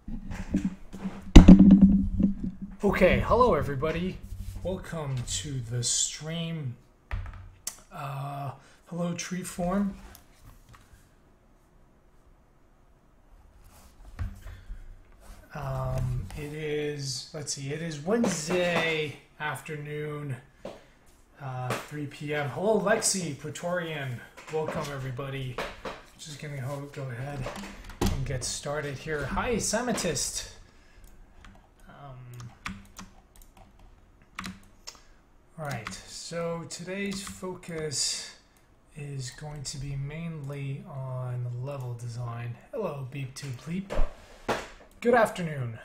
Okay, hello everybody. Welcome to the stream. Hello Treeform. It is, it is Wednesday afternoon, 3 p.m. Hello Lexi, Praetorian. Welcome everybody. Just gonna go ahead and get started here. Hi, Semitist. Alright, so today's focus is going to be mainly on level design. Hello, Beep to Bleep. Good afternoon.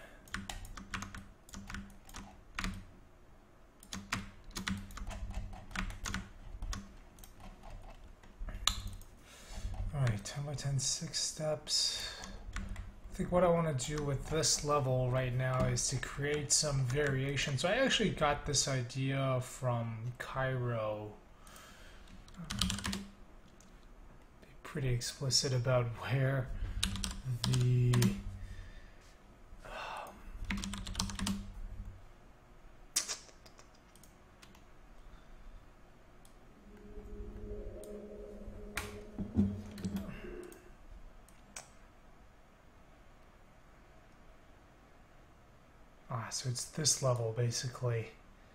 Alright, 10 by 10, 6 steps. I think what I want to do with this level right now is to create some variation. So I actually got this idea from Cairo. Be pretty explicit about where the so it's this level basically.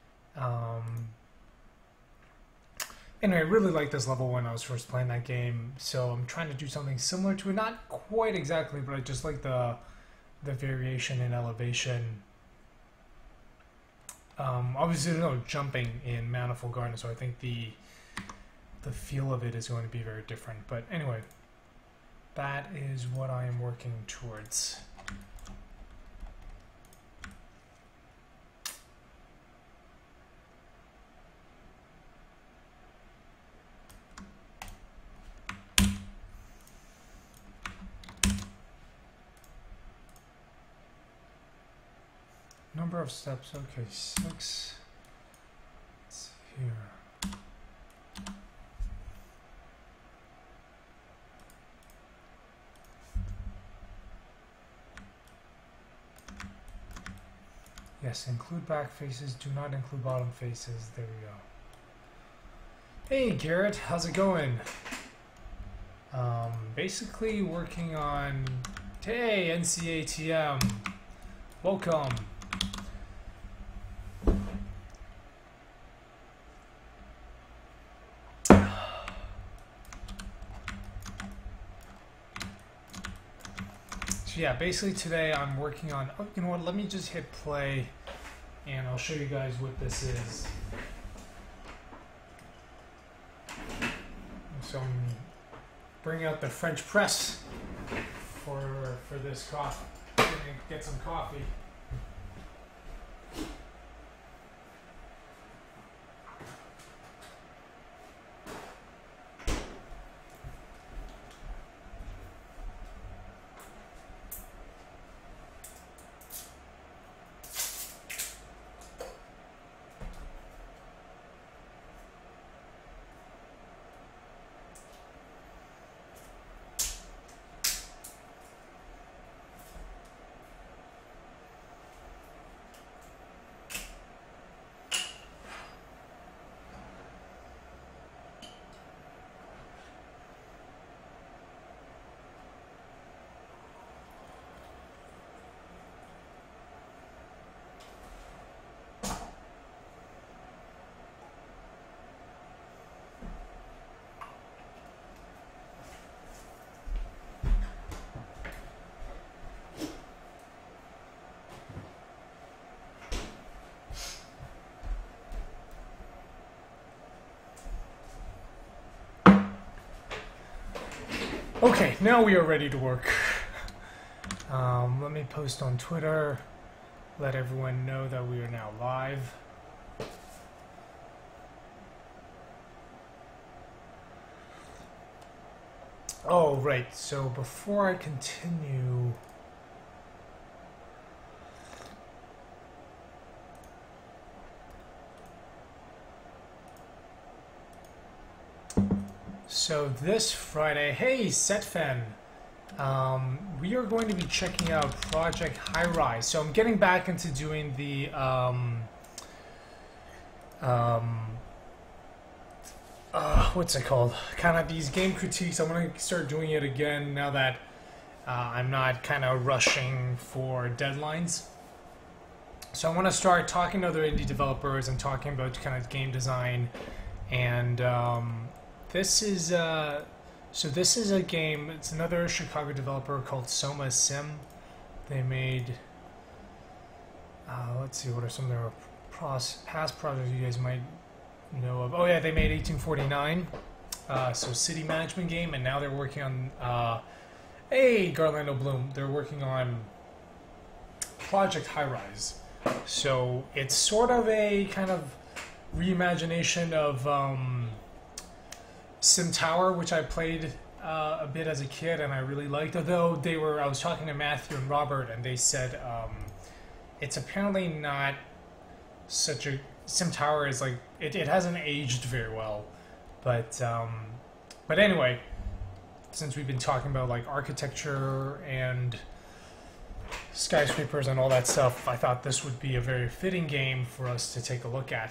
Anyway, I really liked this level when I was first playing that game, so I'm trying to do something similar to it. Not quite exactly, but I just like the variation in elevation. Obviously, there's no jumping in Manifold Garden, so I think the feel of it is going to be very different. But anyway, that is what I am working towards. Number of steps, okay, 6. Let's see here. Yes, include back faces, do not include bottom faces. There we go. Hey Garrett, how's it going? Basically working on, hey NCATM, welcome. Yeah, basically today I'm working on, oh, you know what, let me just hit play and I'll show you guys what this is. So I'm bringing out the French press for this coffee. Get some coffee. Okay, now we are ready to work. Let me post on Twitter, let everyone know that we are now live. Oh, right, so before I continue, so this Friday, hey Setfen, We are going to be checking out Project High Rise. So I'm getting back into doing the what's it called? Kind of these game critiques. I'm going to start doing it again now that I'm not kind of rushing for deadlines. So I want to start talking to other indie developers and talking about kind of game design. And this is this is a game. It's another Chicago developer called Soma Sim. They made let's see, what are some of their past projects you guys might know of? Oh yeah, they made 1849, so city management game, and now they're working on Garlando Bloom. They're working on Project High Rise. So it's sort of a kind of reimagination of Sim Tower, which I played a bit as a kid and I really liked. Although I was talking to Matthew and Robert, and they said it's apparently not such a Sim Tower is like it hasn't aged very well, but anyway, since we've been talking about like architecture and skyscrapers and all that stuff, I thought this would be a very fitting game for us to take a look at.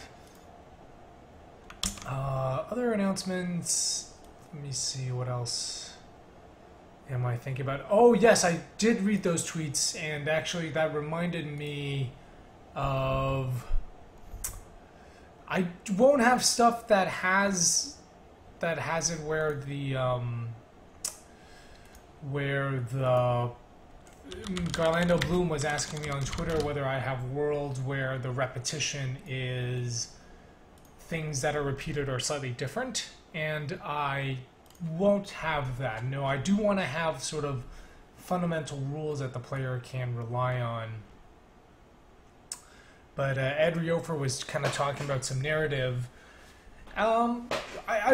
Other announcements. Let me see, what else am I thinking about? Oh yes, I did read those tweets, and actually that reminded me of I won't have stuff that has it where the Garlando Bloom was asking me on Twitter whether I have worlds where the repetition is things that are repeated or slightly different, and I won't have that. No, I do want to have sort of fundamental rules that the player can rely on. But Ed Riofer was kind of talking about some narrative. I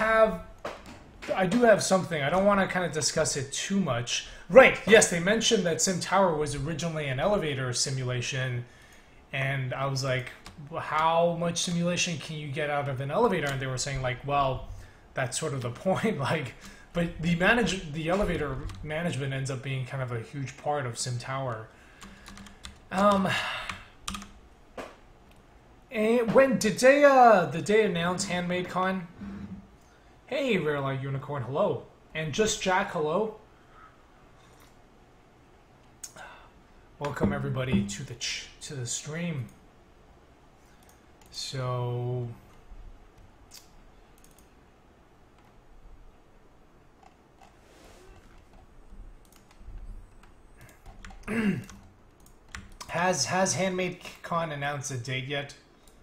do have something. I don't want to kind of discuss it too much. Right, yes, they mentioned that Sim Tower was originally an elevator simulation, and I was like, how much simulation can you get out of an elevator? And they were saying like, well, that's sort of the point. Like, but the elevator management ends up being kind of a huge part of Sim Tower. And when did they announce Handmade Con? Hey, Rare Light Unicorn, hello, and Just Jack, hello. Welcome everybody to the stream. So has Handmade Con announced a date yet?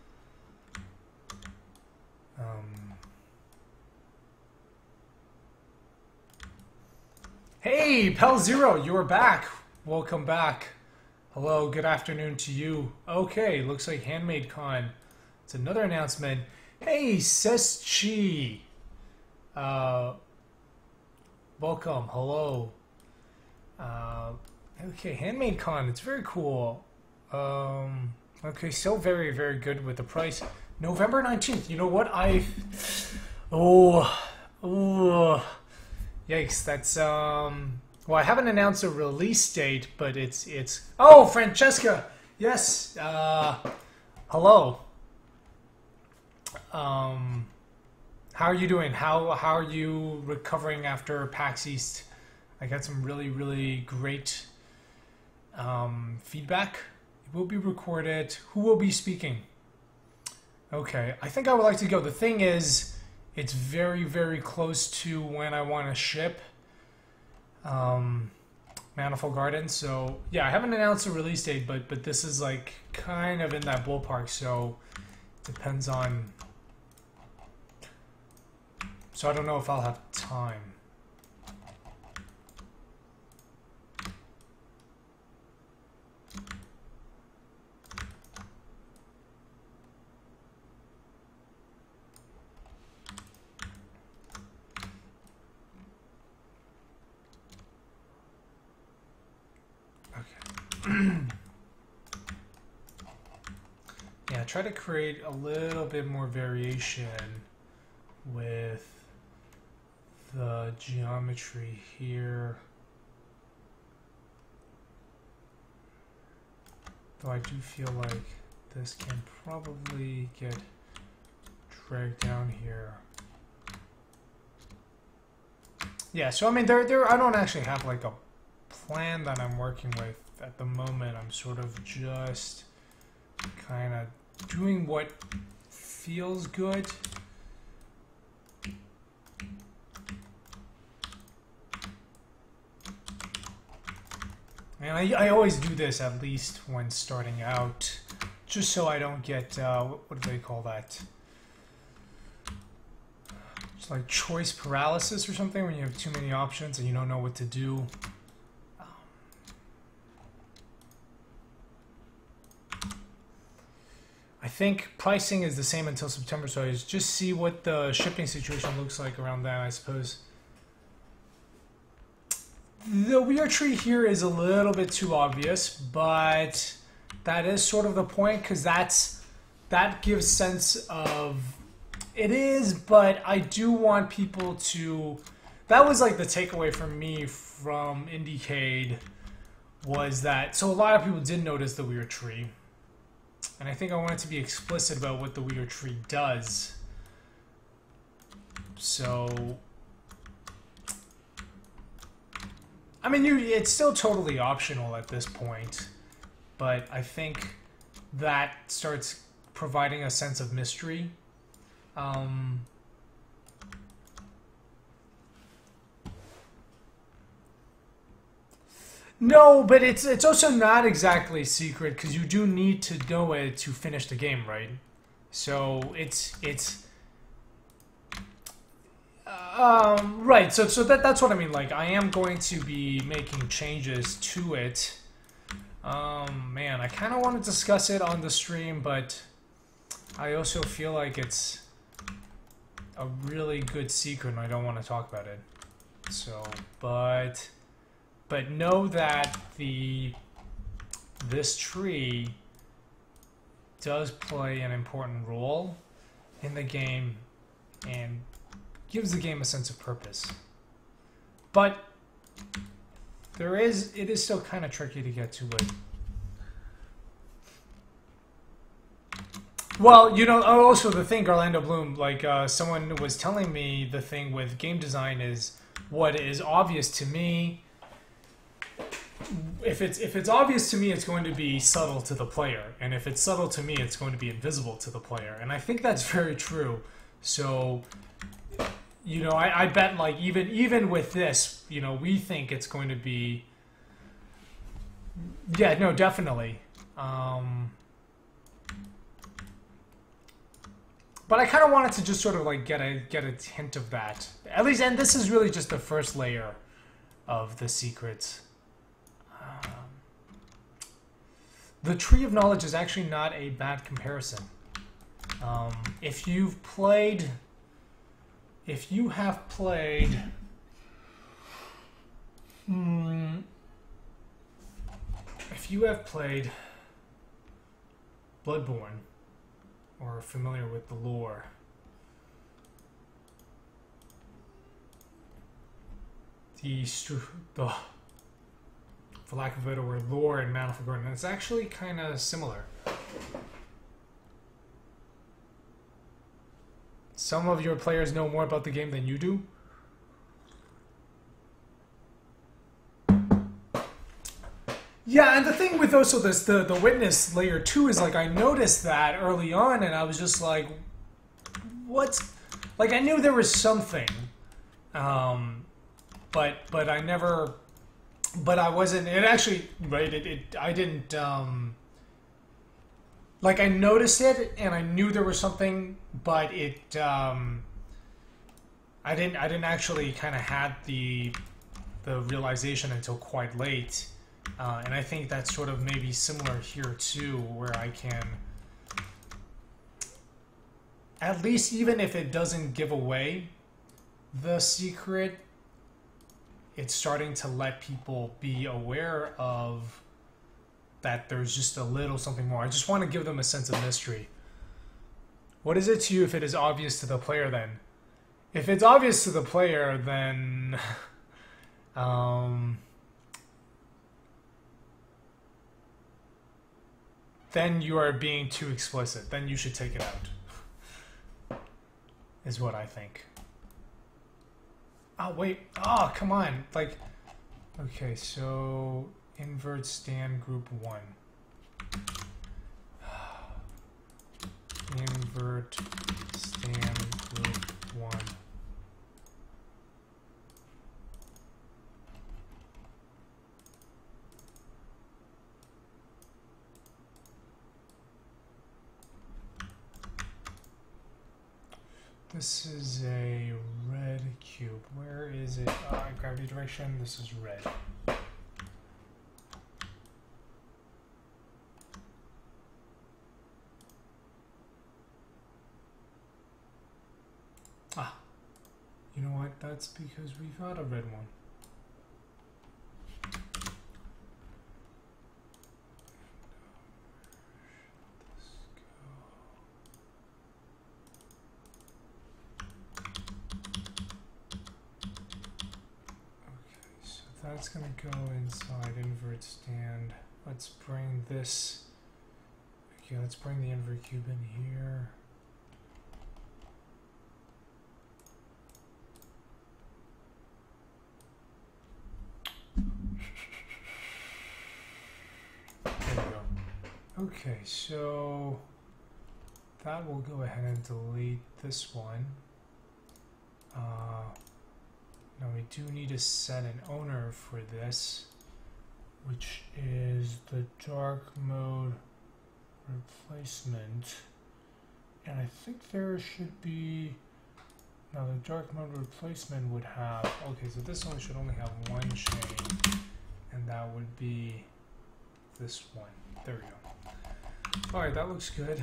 Hey, Pel Zero, you are back. Welcome back. Hello, good afternoon to you. Okay, looks like Handmade Con. It's another announcement. Hey, Ses Chi. Welcome. Hello. Okay, Handmade Con. It's very cool. Okay, still very, very good with the price. November 19th. You know what? Yikes. That's well, I haven't announced a release date, but it's oh, Francesca. Yes. Hello. How are you doing? How are you recovering after PAX East? I got some really, really great feedback. It will be recorded. Who will be speaking? Okay, I think I would like to go. The thing is, it's very, very close to when I want to ship Manifold Gardens. So yeah, I haven't announced a release date, but this is like kind of in that ballpark. So it depends on. So I don't know if I'll have time. Yeah, try to create a little bit more variation with the geometry here. Though I do feel like this can probably get dragged down here. Yeah, so I mean, I don't actually have like a plan that I'm working with at the moment. I'm sort of just kind of doing what feels good. And I always do this at least when starting out, just so I don't get, what do they call that? It's like choice paralysis or something, when you have too many options and you don't know what to do. I think pricing is the same until September, so I just see what the shipping situation looks like around that, I suppose. The weird tree here is a little bit too obvious, but that is sort of the point, because that gives sense of it is, but I do want people to... That was like the takeaway for me from Indiecade, was that... So a lot of people did notice the weird tree, and I think I wanted to be explicit about what the weird tree does. So... I mean, it's still totally optional at this point, but I think that starts providing a sense of mystery. No, but it's also not exactly secret, because you do need to know it to finish the game, right? So it's right, so that's what I mean. Like, I am going to be making changes to it. Man, I kind of want to discuss it on the stream, but I also feel like it's a really good secret, and I don't want to talk about it. So, but know that this tree does play an important role in the game, and gives the game a sense of purpose. But it is still kind of tricky to get to it. Well, you know, also the thing, Orlando Bloom, like someone was telling me, the thing with game design is what is obvious to me. If it's obvious to me, it's going to be subtle to the player, and if it's subtle to me, it's going to be invisible to the player. And I think that's very true. So, you know, I bet, like, even with this, you know, we think it's going to be... Yeah, no, definitely. But I kind of wanted to just sort of, like, get a hint of that. At least, and this is really just the first layer of the secrets. The Tree of Knowledge is actually not a bad comparison. If you have played Bloodborne, or are familiar with the lore, for lack of a better word, lore in Manifold, and it's actually kind of similar. Some of your players know more about the game than you do. Yeah, and the thing with also this, the witness layer 2 is, like, I noticed that early on, and I was just like, what? Like, I knew there was something, but I never, but I wasn't, it actually, right, I didn't, like, I noticed it, and I knew there was something, but it, I didn't actually kind of had the realization until quite late. And I think that's sort of maybe similar here too, where I can, at least even if it doesn't give away the secret, it's starting to let people be aware of that there's just a little something more. I just want to give them a sense of mystery. What is it to you if it is obvious to the player then? If it's obvious to the player, then then you are being too explicit. Then you should take it out. Is what I think. Oh, wait. Oh, come on. Like, okay, so invert stand group 1. Invert stand group 1. This is a red cube. Where is it? Gravity direction. This is red. Ah, you know what? That's because we've got a red one. That's going to go inside invert stand. Let's bring this. Okay, let's bring the invert cube in here. There we go. Okay, so that will go ahead and delete this one. Now we do need to set an owner for this, which is the dark mode replacement. And I think there should be, now the dark mode replacement would have, okay, so this one should only have one chain, and that would be this one. There we go. All right, that looks good.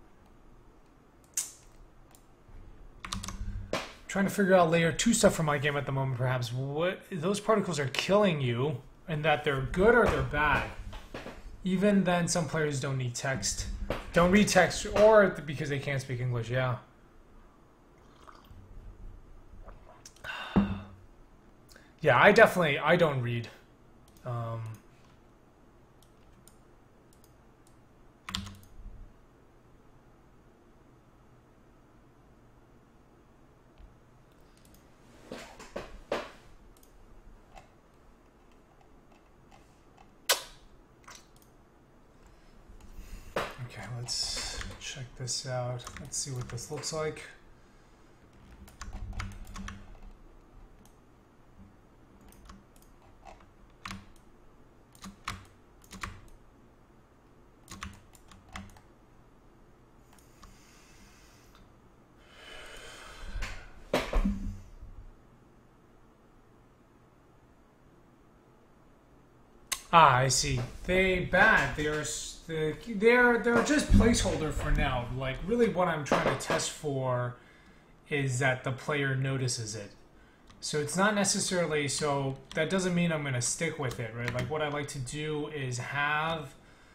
Trying to figure out layer 2 stuff for my game at the moment, perhaps. What those particles are killing you, and that they're good or they're bad. Even then, some players don't need text, don't read text, or because they can't speak English. Yeah. Yeah, I don't read. Okay, let's check this out. Let's see what this looks like. Ah, I see. They're just placeholder for now. Like, really what I'm trying to test for is that the player notices it. So it's not necessarily, so that doesn't mean I'm going to stick with it, right? Like, what I like to do is have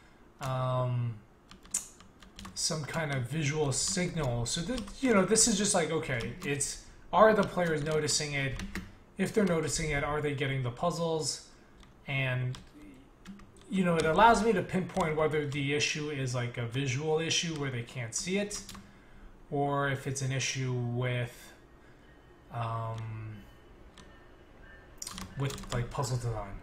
some kind of visual signal. So that, you know, this is just like, okay, are the players noticing it? If they're noticing it, are they getting the puzzles? And you know, it allows me to pinpoint whether the issue is like a visual issue where they can't see it, or if it's an issue with like puzzle design.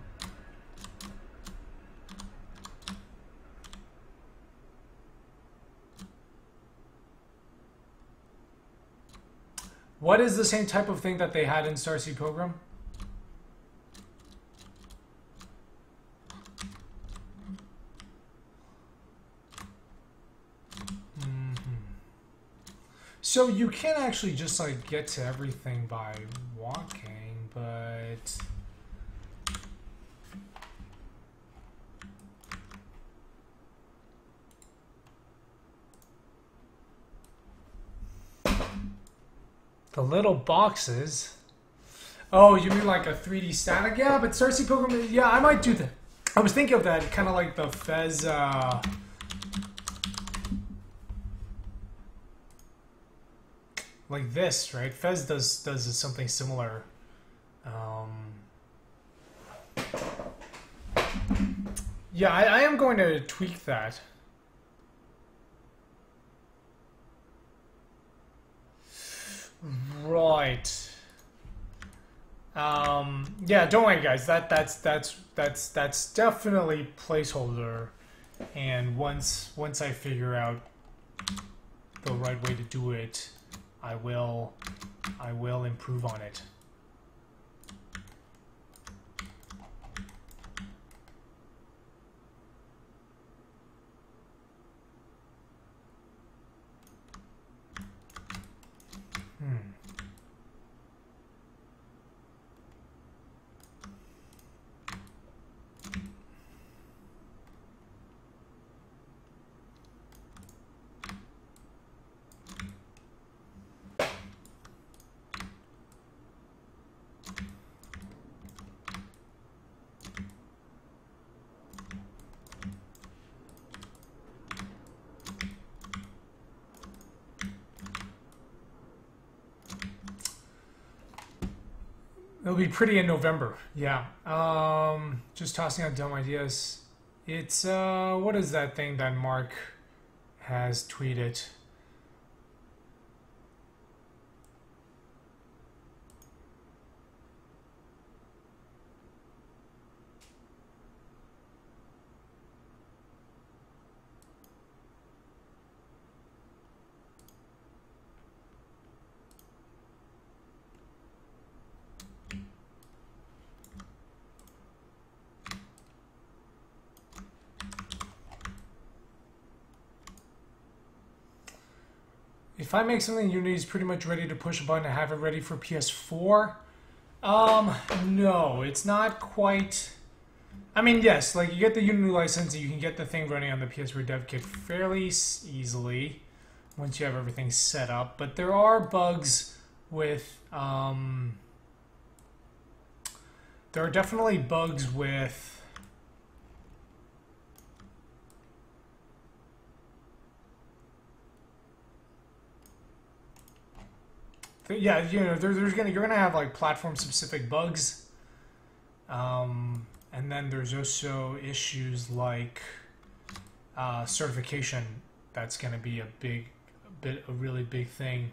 What is the same type of thing that they had in Starseed Program? So you can actually just like get to everything by walking, but the little boxes. Oh, you mean like a 3D static? Yeah, but Starseed Program, yeah, I might do that. I was thinking of that, kind of like the Fez like this, right? Fez does something Yeah, I am going to tweak that. Right. Yeah, don't worry, guys. That's definitely placeholder. And once I figure out the right way to do it, I will improve on it. It'll be pretty in November. Yeah. Just tossing out dumb ideas. It's what is that thing that Mark has tweeted? If I make something Unity is pretty much ready to push a button to have it ready for PS4, no, it's not quite. I mean, yes, like you get the Unity license, you can get the thing running on the PS4 dev kit fairly easily once you have everything set up. But there are bugs with, there are definitely bugs with. Yeah, you know, you're gonna have like platform specific bugs, and then there's also issues like certification. That's gonna be a really big thing.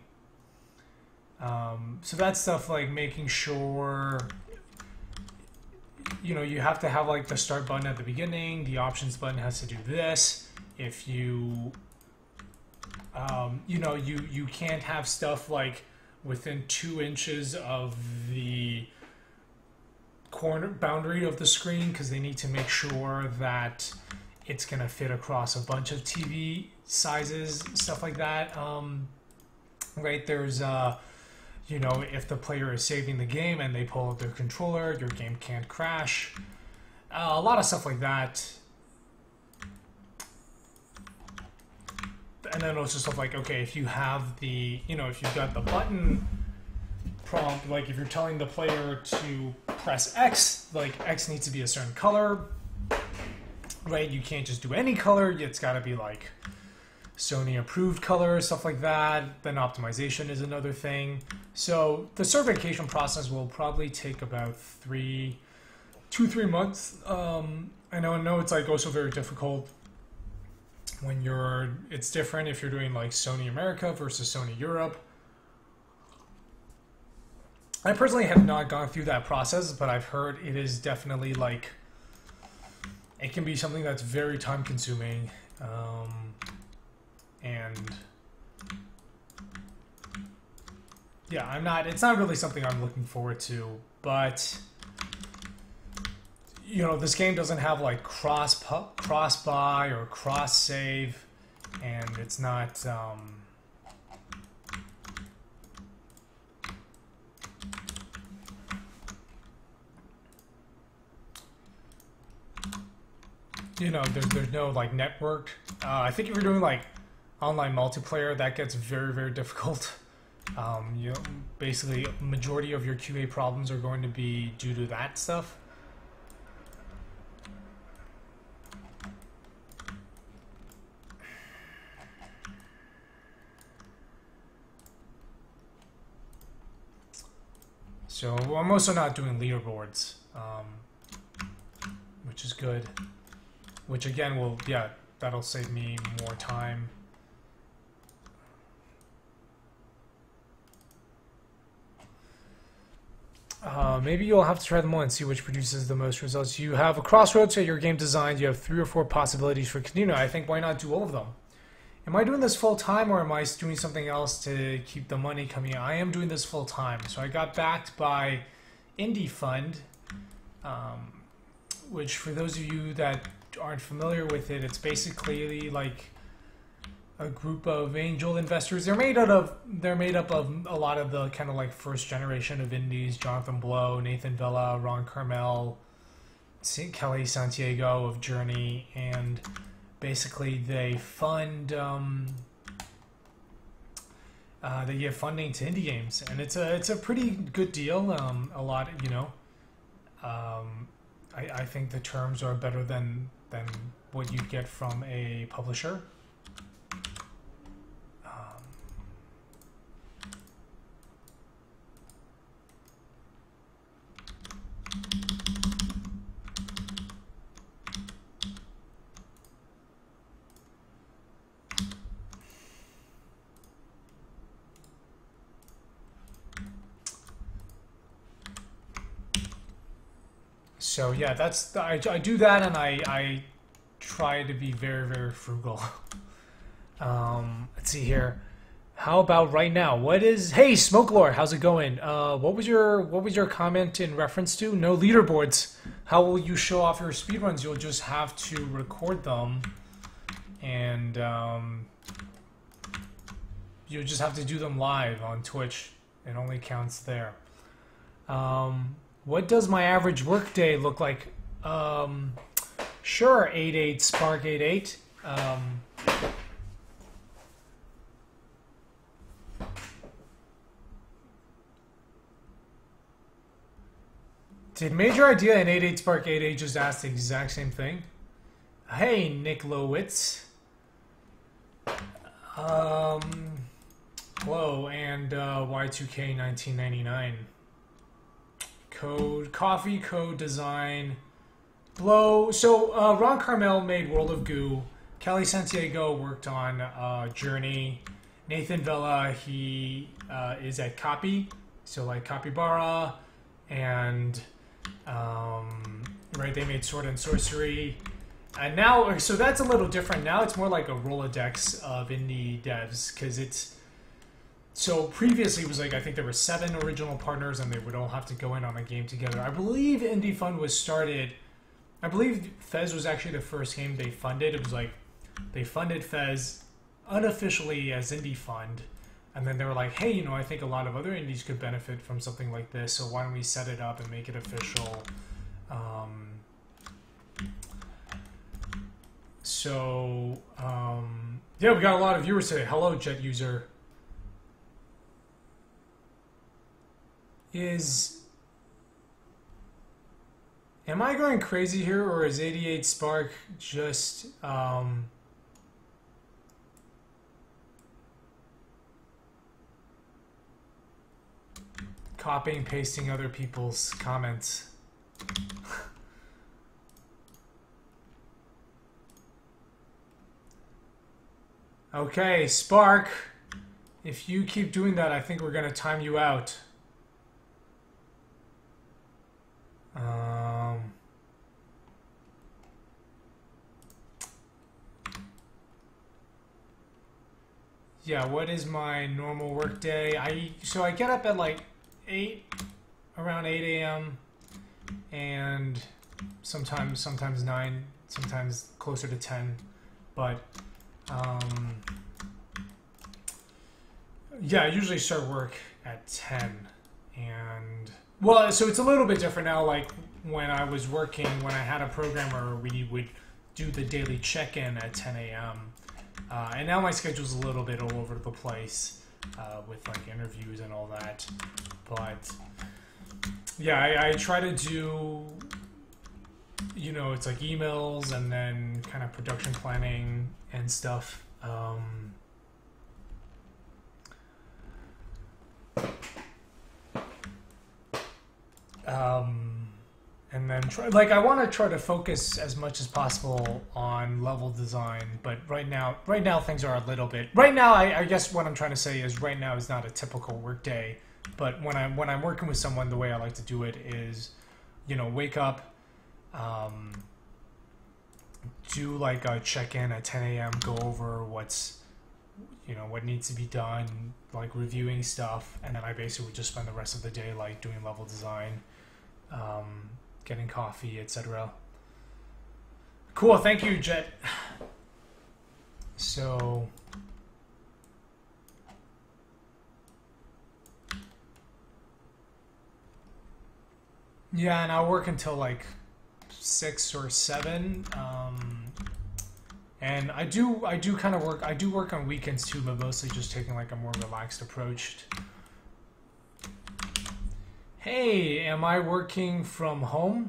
So that's stuff like making sure, you know, you have to have like the start button at the beginning. The options button has to do this. If you, you know, you can't have stuff like within 2 inches of the corner boundary of the screen because they need to make sure that it's going to fit across a bunch of TV sizes, stuff like that. Right, there's, you know, if the player is saving the game and they pull out their controller, your game can't crash. A lot of stuff like that. And then also stuff like, okay, if you have the, you know, if you've got the button prompt, like if you're telling the player to press X, like X needs to be a certain color, right? You can't just do any color. It's got to be like Sony approved color, stuff like that. Then optimization is another thing. So the certification process will probably take about 2-3 months. I know it's like also very difficult when it's different if you're doing like Sony America versus Sony Europe. I personally have not gone through that process, but I've heard it is definitely like, it can be something that's very time consuming. And yeah, it's not really something I'm looking forward to, but you know, this game doesn't have like cross buy or cross save, and it's not you know, there's no like network. I think if you're doing like online multiplayer, that gets very, very difficult. You know, basically majority of your QA problems are going to be due to that stuff. So I'm also not doing leaderboards, which is good. which again will, yeah, that'll save me more time. Maybe you'll have to try them all and see which produces the most results. You have a crossroads at your game design. You have 3 or 4 possibilities for continue. I think why not do all of them? Am I doing this full time or am I doing something else to keep the money coming in? I am doing this full time. So I got backed by Indie Fund, which for those of you that aren't familiar with it, it's basically like a group of angel investors. They're made up of a lot of the kind of like first generation of indies: Jonathan Blow, Nathan Villa, Ron Carmel, Kelly Santiago of Journey, and basically they fund they give funding to indie games, and it's a pretty good deal. A lot, you know. I think the terms are better than what you'd get from a publisher. So yeah, that's I do that, and I try to be very, very frugal. Let's see here. How about right now? What is Hey Smokelore, how's it going? What was your comment in reference to? No leaderboards. How will you show off your speedruns? You'll just have to record them, and you'll just have to do them live on Twitch. It only counts there. What does my average workday look like? Sure, 88 Spark 88. Did Major Idea and 88 Spark 88 just ask the exact same thing? Hey, Nick Lowitz. Hello, and Y2K 1999. Code, coffee, code, design, blow. So Ron Carmel made World of Goo. Kelly Santiago worked on Journey. Nathan Villa, he is at Copy, so like Capybara, and right, they made Sword and Sorcery. And now, so that's a little different. Now it's more like a Rolodex of indie devs, because it's, so previously it was like, I think there were 7 original partners and they would all have to go in on a game together. I believe Indie Fund was started, I believe Fez was actually the first game they funded. It was like, they funded Fez unofficially as Indie Fund. And then they were like, hey, you know, I think a lot of other indies could benefit from something like this, so why don't we set it up and make it official? Yeah, we got a lot of viewers today. Hello, Jet User. Am I going crazy here, or is 88 Spark just copying and pasting other people's comments? Okay, Spark, if you keep doing that, I think we're gonna time you out. Yeah, what is my normal work day? So I get up at like around 8 a.m. and sometimes 9, sometimes closer to 10, but yeah, I usually start work at 10, and well, so it's a little bit different now. Like when I was working, when I had a programmer, we would do the daily check-in at 10 a.m. And now my schedule's a little bit all over the place with like interviews and all that. But yeah, I try to do, you know, it's like emails and then kind of production planning and stuff. And then I want to try to focus as much as possible on level design, but right now things are a little bit. Right now, I guess what I'm trying to say is right now is not a typical work day. But when I'm working with someone, the way I like to do it is, wake up, do like a check-in at 10 a.m., go over what needs to be done, like reviewing stuff, and then I basically just spend the rest of the day like doing level design, getting coffee, etc. Cool, thank you, Jet. So yeah, and I'll work until like 6 or 7. And I do kind of work. I do work on weekends too, but mostly just taking like a more relaxed approach. Hey, am I working from home?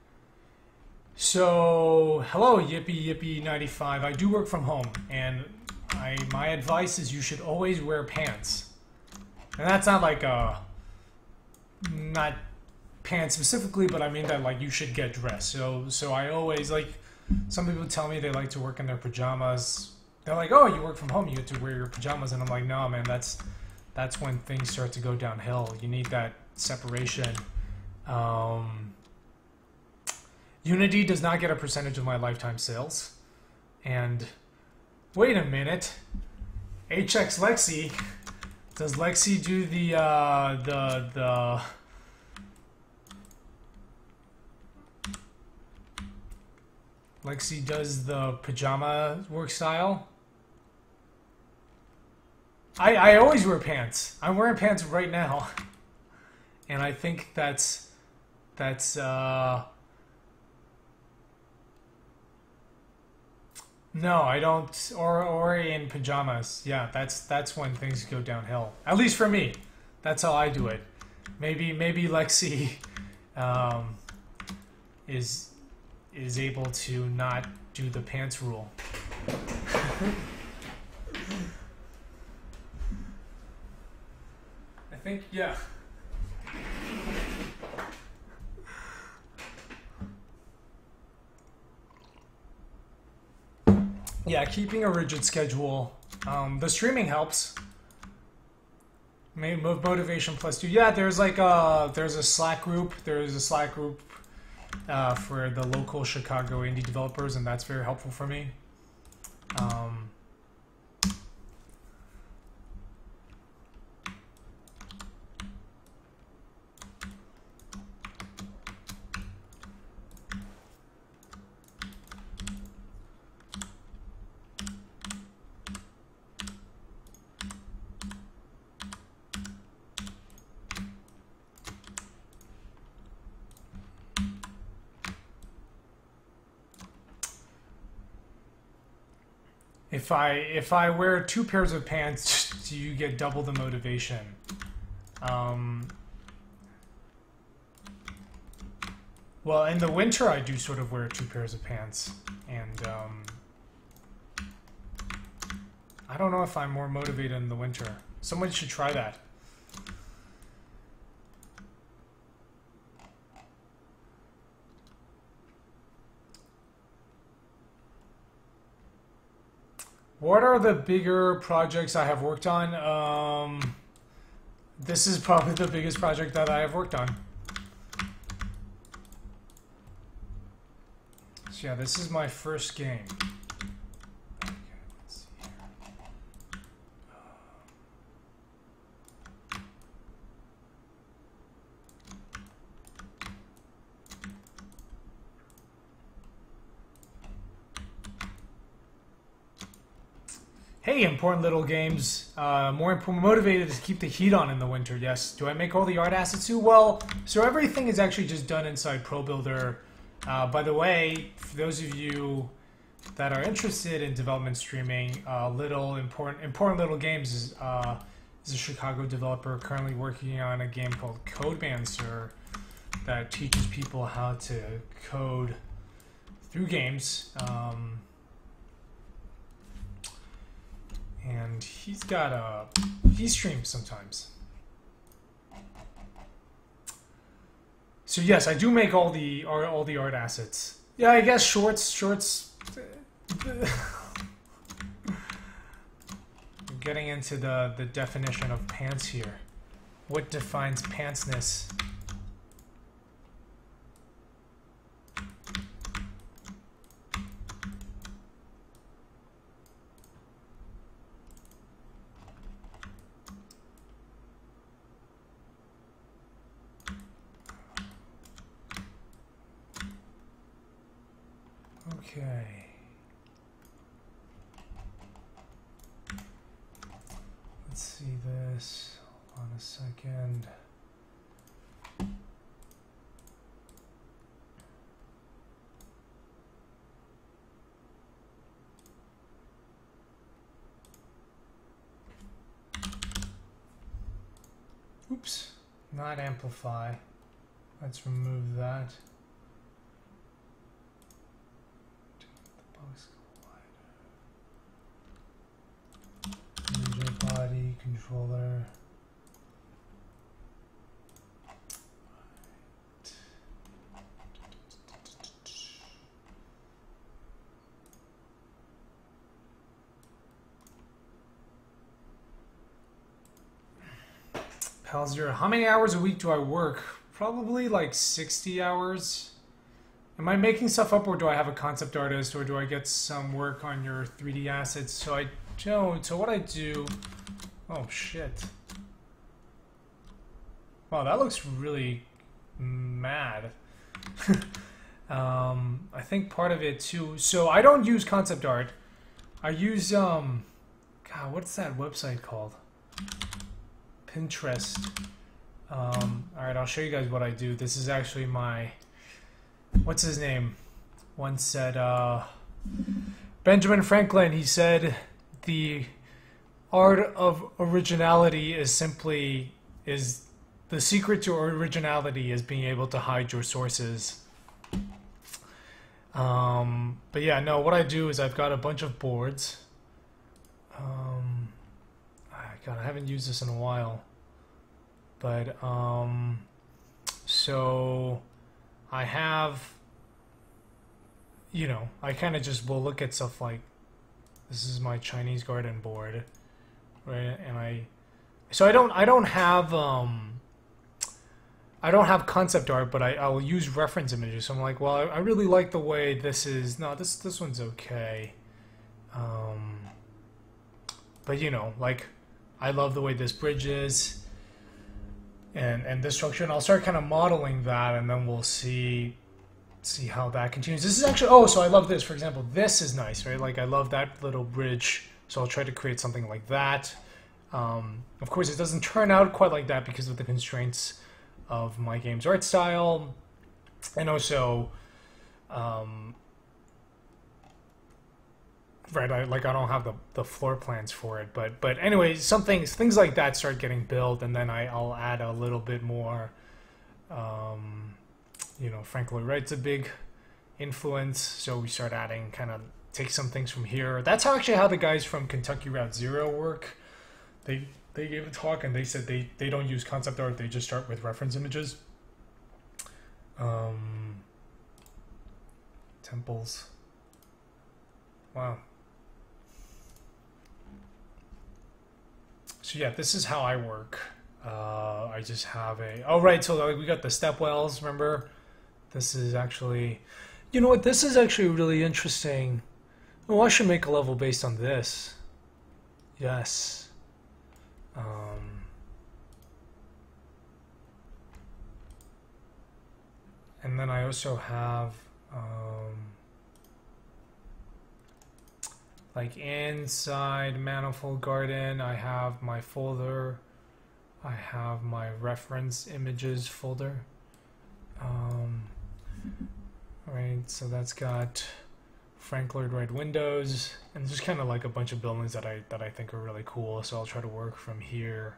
So, hello, Yippee 95. I do work from home, and my advice is you should always wear pants. And that's not like not pants specifically, but I mean that like you should get dressed. So I always like. Some people tell me they like to work in their pajamas. They're like, "Oh, you work from home, you get to wear your pajamas," and I'm like, "No, man, that's when things start to go downhill. You need that separation." Unity does not get a percentage of my lifetime sales. And wait a minute, HX Lexi, does Lexi do the Lexi does the pajama work style? I always wear pants. I'm wearing pants right now. And I think that's no, I don't, or in pajamas. Yeah, that's when things go downhill. At least for me. That's how I do it. Maybe Lexi is able to not do the pants rule. I think, yeah. Yeah, keeping a rigid schedule. The streaming helps. Motivation plus 2. Yeah, there's like there's a Slack group. There's a Slack group for the local Chicago indie developers, and that's very helpful for me. If I wear 2 pairs of pants, do you get double the motivation? Well, in the winter, I do sort of wear 2 pairs of pants, and I don't know if I'm more motivated in the winter. Someone should try that. What are the bigger projects I have worked on? This is probably the biggest project that I have worked on. So yeah, this is my first game. Okay, let's see here. Hey, important little games. More motivated to keep the heat on in the winter. Yes. Do I make all the art assets too? Well, so everything is actually just done inside ProBuilder. By the way, for those of you that are interested in development streaming, important little games is a Chicago developer currently working on a game called Codemancer that teaches people how to code through games. And he streams sometimes. So yes, I do make all the art assets. Yeah, I guess shorts. Getting into the definition of pants here. What defines pantsness? Okay. Let's see this. Hold on a second. Oops. Not amplify. Let's remove that. User body controller. Pal Zero, how many hours a week do I work? Probably like 60 hours. Am I making stuff up, or do I have a concept artist, or do I get some work on your 3D assets? So I don't. So what I do... Oh, shit. Wow, that looks really mad. I think part of it, too... So I don't use concept art. I use, God, what's that website called? Pinterest. Alright, I'll show you guys what I do. This is actually my... What's his name? Once said, Benjamin Franklin, he said, the art of originality is simply, the secret to originality is being able to hide your sources. But yeah, no, what I do is I've got a bunch of boards. God, I haven't used this in a while. But, so I have, you know, I kind of just will look at stuff like, this is my Chinese garden board, right? And I don't have concept art, but I'll use reference images. So I'm like, well, I really like the way this is. No, this one's okay. But you know, like, I love the way this bridge is, and this structure, and I'll start kind of modeling that, and then we'll see how that continues. This is actually, oh, so I love this. For example, this is nice, right? Like, I love that little bridge, so I'll try to create something like that. Of course, it doesn't turn out quite like that because of the constraints of my game's art style, and also, right, I don't have the floor plans for it, but anyway, things like that start getting built, and then I'll add a little bit more. You know, Frank Lloyd Wright's a big influence, so we start adding, kind of take some things from here. That's actually how the guys from Kentucky Route Zero work. They gave a talk, and they said they don't use concept art, they just start with reference images. Temples. Wow. So yeah, this is how I work. I just have a... Oh, right, so like, we got the stepwells, remember? This is actually... You know what, this is actually really interesting. Oh, I should make a level based on this. Yes. And then I also have... like inside Manifold Garden, I have my folder. I have my reference images folder. Right, so that's got Frank Lloyd Wright windows, and just kind of like a bunch of buildings that I think are really cool. So I'll try to work from here.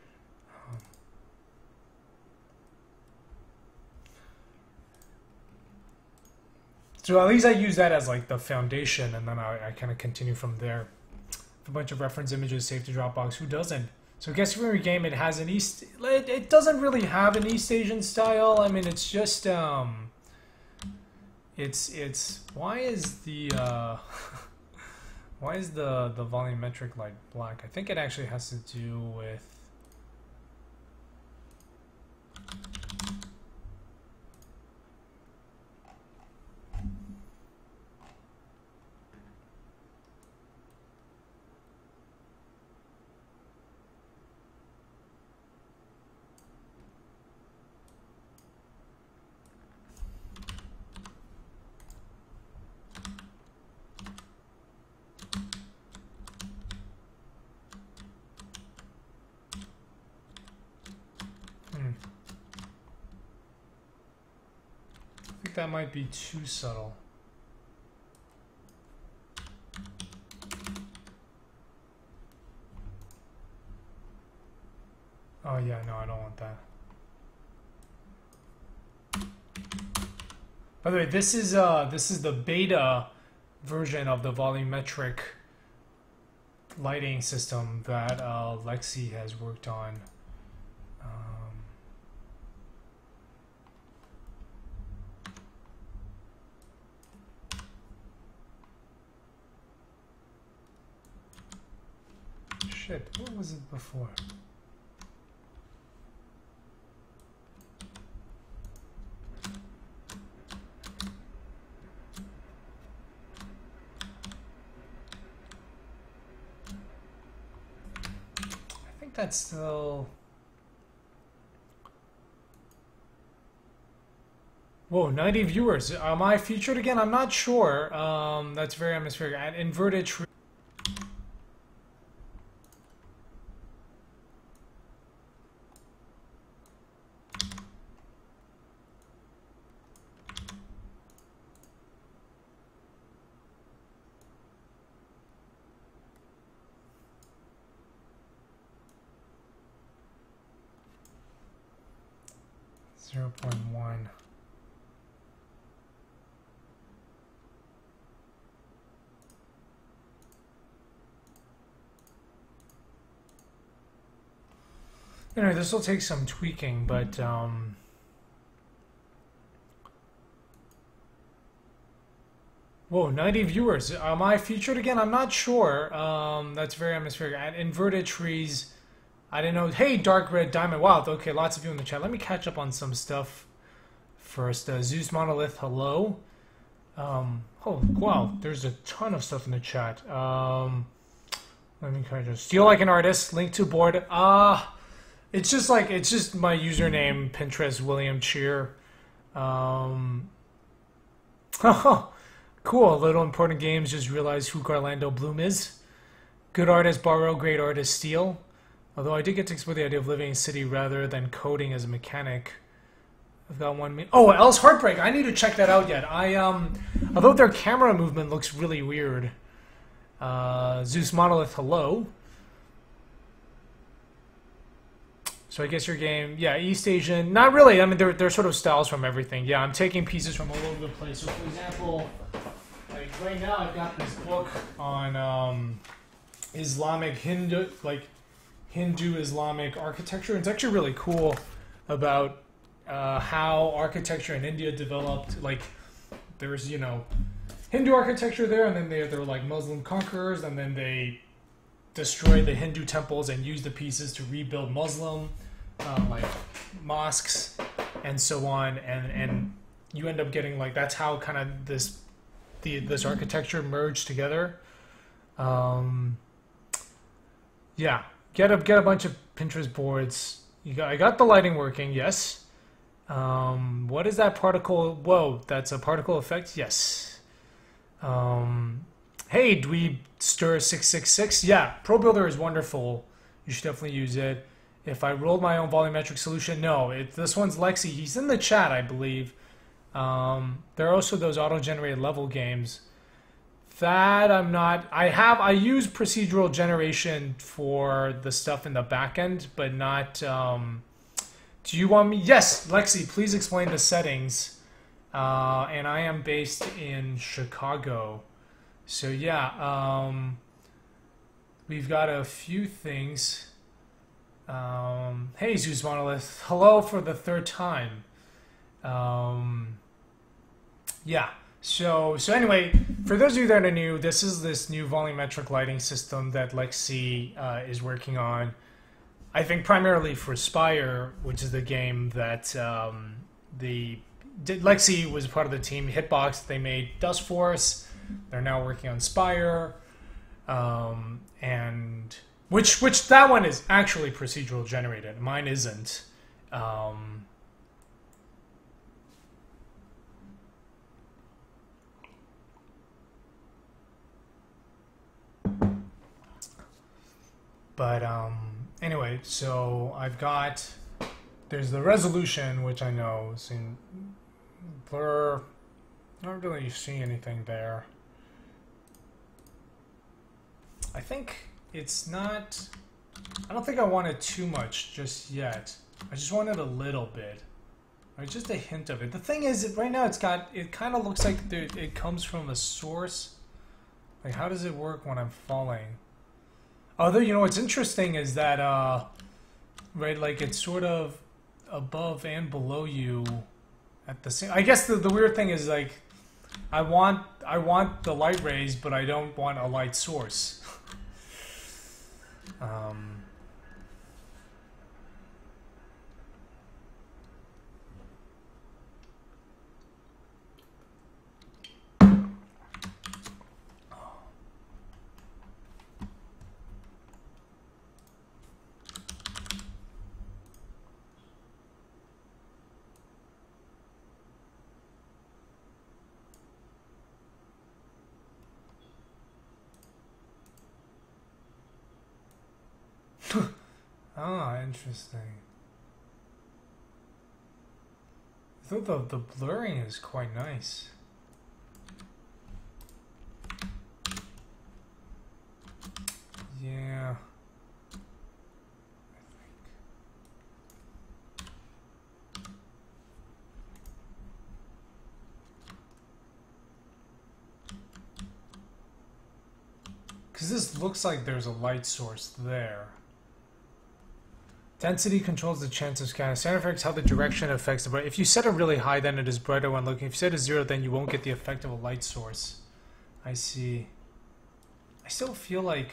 So at least I use that as like the foundation, and then I kind of continue from there. A bunch of reference images saved to Dropbox. Who doesn't? So guess every game it has an East. It doesn't really have an East Asian style. I mean, it's just it's why is the why is the volumetric light black? I think it actually has to do with. I think that might be too subtle. Oh yeah, no, I don't want that. By the way, this is the beta version of the volumetric lighting system that Lexi has worked on. Shit, what was it before? I think that's still... Whoa, 90 viewers. Am I featured again? I'm not sure. That's very atmospheric. At Inverted Tree. 0.1. Anyway, this will take some tweaking, but whoa, 90 viewers. Am I featured again? I'm not sure. That's very atmospheric. At Inverted Trees. I didn't know. Hey, Dark Red Diamond. Wow, okay, lots of you in the chat. Let me catch up on some stuff first. Zeus Monolith, hello. Oh, wow, there's a ton of stuff in the chat. Let me kind of steal like an artist. Link to board. It's just my username, Pinterest William Cheer. Cool. Little Important Games just realized who Garlando Bloom is. Good artist borrow, great artist steal. Although I did get to explore the idea of living in a city rather than coding as a mechanic. I've got one. Oh, L's Heartbreak. I need to check that out yet. Although their camera movement looks really weird. Zeus Monolith, hello. So I guess your game, yeah, East Asian. Not really. I mean, they're sort of styles from everything. Yeah, I'm taking pieces from all over the place. So for example, like right now I've got this book on Islamic Hindu Islamic architecture. It's actually really cool about how architecture in India developed. Like there's Hindu architecture there, and then there were like Muslim conquerors, and then they destroyed the Hindu temples and used the pieces to rebuild Muslim like mosques and so on, and you end up getting like that's how kind of this architecture merged together. Yeah. Get a bunch of Pinterest boards. I got the lighting working, yes. What is that particle? Whoa, that's a particle effect? Yes. Hey, Dweeb Stir 666. Yeah, Pro Builder is wonderful. You should definitely use it. If I rolled my own volumetric solution, no. This one's Lexi. He's in the chat, I believe. There are also those auto-generated level games. That I'm not. I use procedural generation for the stuff in the back end, but not. Do you want me? Yes, Lexi, please explain the settings. And I am based in Chicago, so yeah. We've got a few things. Hey, Zeus Monolith. Hello for the third time. Yeah. So anyway, for those of you that are new, this is this new volumetric lighting system that Lexi is working on. I think primarily for Spire, which is the game that Lexi was part of the team. Hitbox, they made Dust Force. They're now working on Spire, and which that one is actually procedural generated. Mine isn't. But anyway, so I've got, there's the resolution, which I know is in blur. Not really seeing anything there. I think it's not, I don't think I want it too much just yet. I just want it a little bit. Or just a hint of it. The thing is, right now it kind of looks like it comes from a source. Like, how does it work when I'm falling? Although, you know, what's interesting is that, right, like it's sort of above and below you at the same. I guess the weird thing is, like, I want the light rays, but I don't want a light source. Ah, interesting. I thought the blurring is quite nice. Yeah. Because this looks like there's a light source there. Density controls the chance of scattering. Sound effects, how the direction affects the bright. If you set it really high, then it is brighter when looking. If you set it 0, then you won't get the effect of a light source. I see. I still feel like...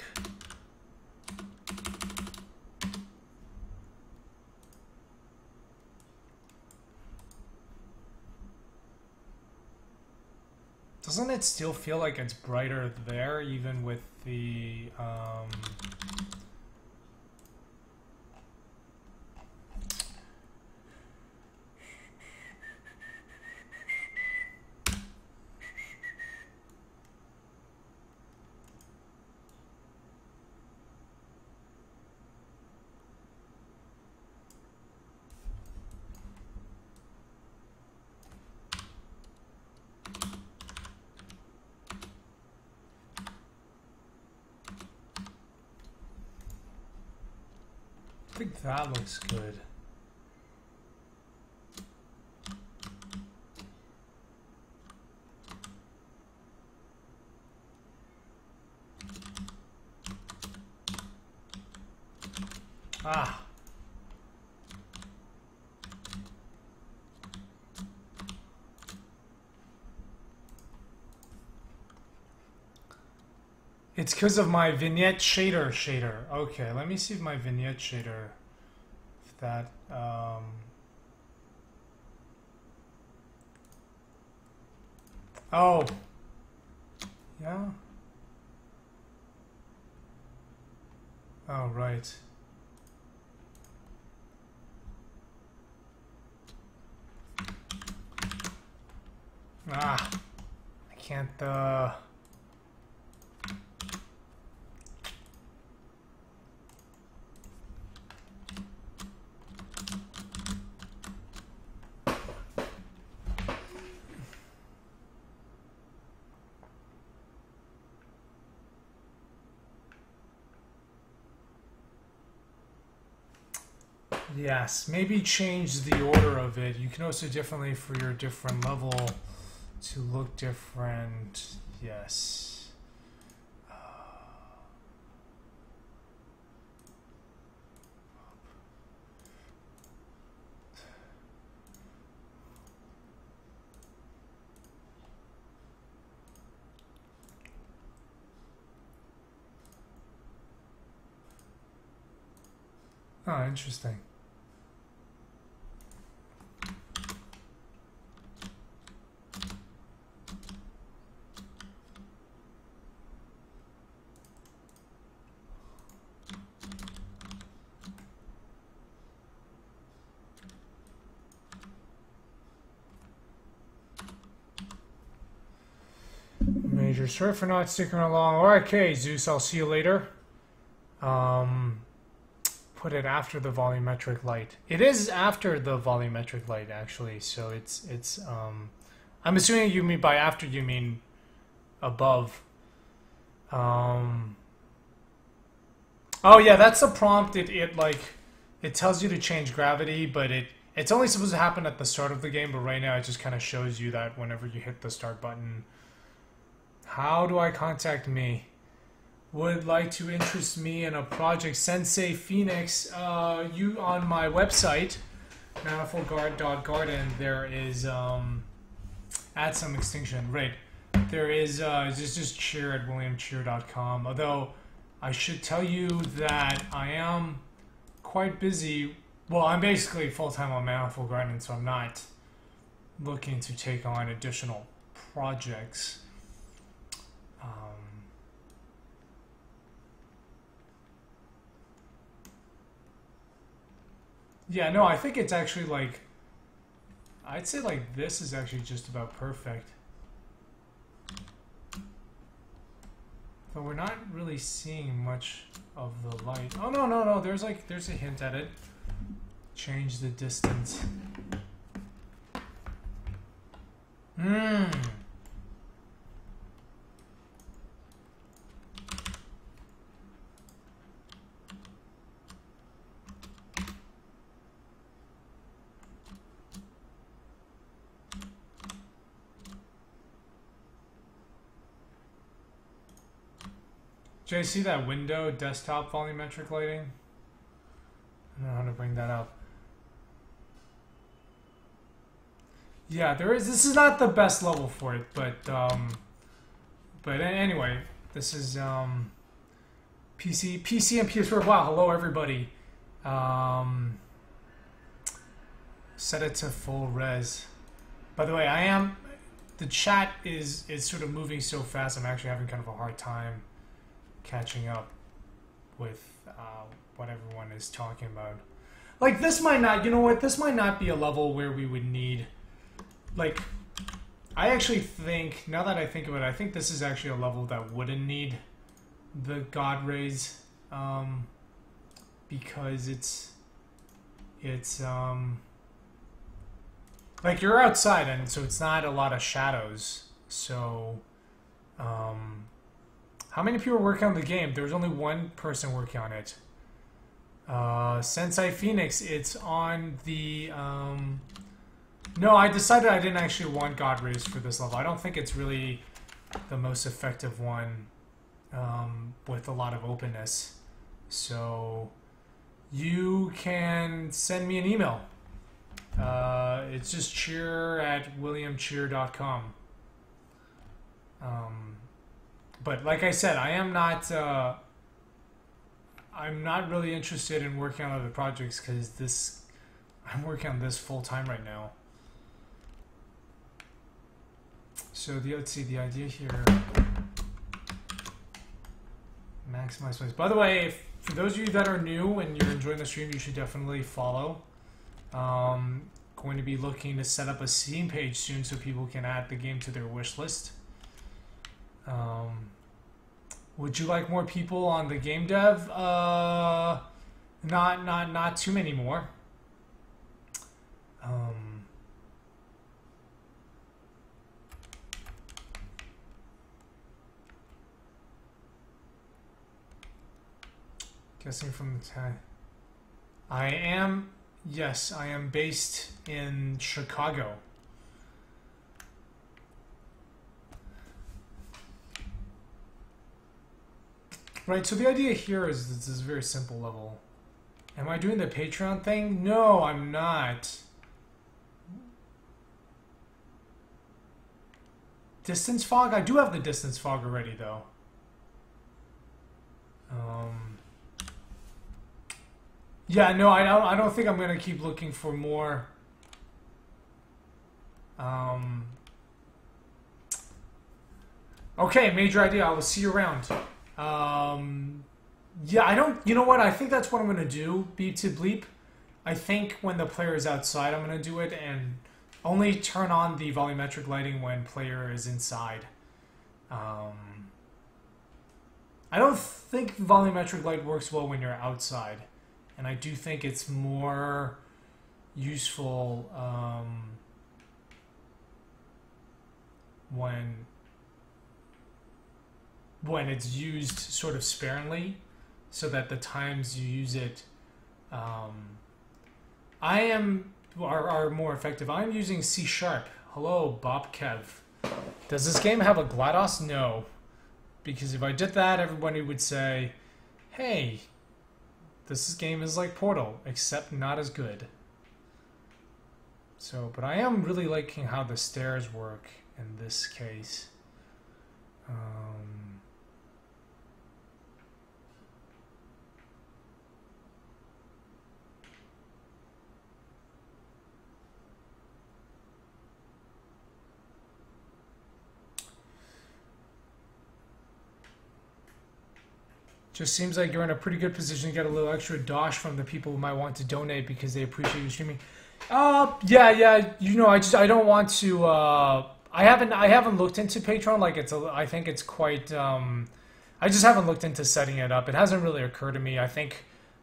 Doesn't it still feel like it's brighter there, even with the... I think that looks good. Ah. It's because of my vignette shader. Okay, let me see if my vignette shader, if that, oh, yeah. Oh, right. Ah, I can't, yes, maybe change the order of it. You can also differently for your different level to look different. Yes. Oh, interesting. Major, sorry for not sticking along. Okay, Zeus, I'll see you later. Put it after the volumetric light. It is after the volumetric light, actually. So it's. I'm assuming you mean by after you mean above. Oh yeah, that's the prompt. It tells you to change gravity, but it's only supposed to happen at the start of the game. But right now, it just kind of shows you that whenever you hit the start button. How do I contact me? Would like to interest me in a project, Sensei Phoenix. You on my website, manifold.garden. There is add some extinction. Right. There is just cheer at williamcheer.com. Although I should tell you that I am quite busy. Well, I'm basically full-time on Manifold Garden, so I'm not looking to take on additional projects. Yeah, no, I think it's actually like, I'd say like this is actually just about perfect. But we're not really seeing much of the light. Oh, no, there's a hint at it. Change the distance. Did you see that window desktop volumetric lighting? I don't know how to bring that up. Yeah, there is. This is not the best level for it, but anyway, this is PC and PS4. Wow, hello everybody. Set it to full res. By the way, the chat is sort of moving so fast. I'm actually having kind of a hard time catching up with what everyone is talking about. Like, this might not, you know what, this might not be a level where we would need, like, I actually think, now that I think of it, I think this is actually a level that wouldn't need the God Rays, because it's like, you're outside, and so it's not a lot of shadows, so, how many people are working on the game? There's only one person working on it. Sensei Phoenix, it's on the... No, I decided I didn't actually want God Rays for this level. I don't think it's really the most effective one with a lot of openness. So you can send me an email. It's just cheer@williamcheer.com. But like I said, I'm not really interested in working on other projects because I'm working on this full time right now. So let's see, the idea here, maximize space. By the way, for those of you that are new and you're enjoying the stream, you should definitely follow. Going to be looking to set up a Steam page soon so people can add the game to their wish list. Would you like more people on the game dev? Not too many more. Guessing from the tag. Yes, I am based in Chicago. Right, so the idea here is this is a very simple level. Am I doing the Patreon thing? No, I'm not. Distance fog? I do have the distance fog already, though. Yeah, no, I don't think I'm gonna keep looking for more. Um, okay, major idea. I will see you around. Yeah, I don't. You know what? I think that's what I'm gonna do. Beep to bleep. I think when the player is outside, I'm gonna do it and only turn on the volumetric lighting when player is inside. I don't think volumetric light works well when you're outside, and I do think it's more useful when it's used sort of sparingly, so that the times you use it are more effective. I'm using C sharp. Hello, Bob Kev. Does this game have a GLaDOS? No. Because if I did that, everybody would say, hey, this game is like Portal, except not as good. So, but I am really liking how the stairs work in this case. Just seems like you're in a pretty good position to get a little extra dosh from the people who might want to donate because they appreciate you streaming. Yeah. You know, I don't want to. I haven't looked into Patreon. Like I think it's quite. I just haven't looked into setting it up. It hasn't really occurred to me. I think.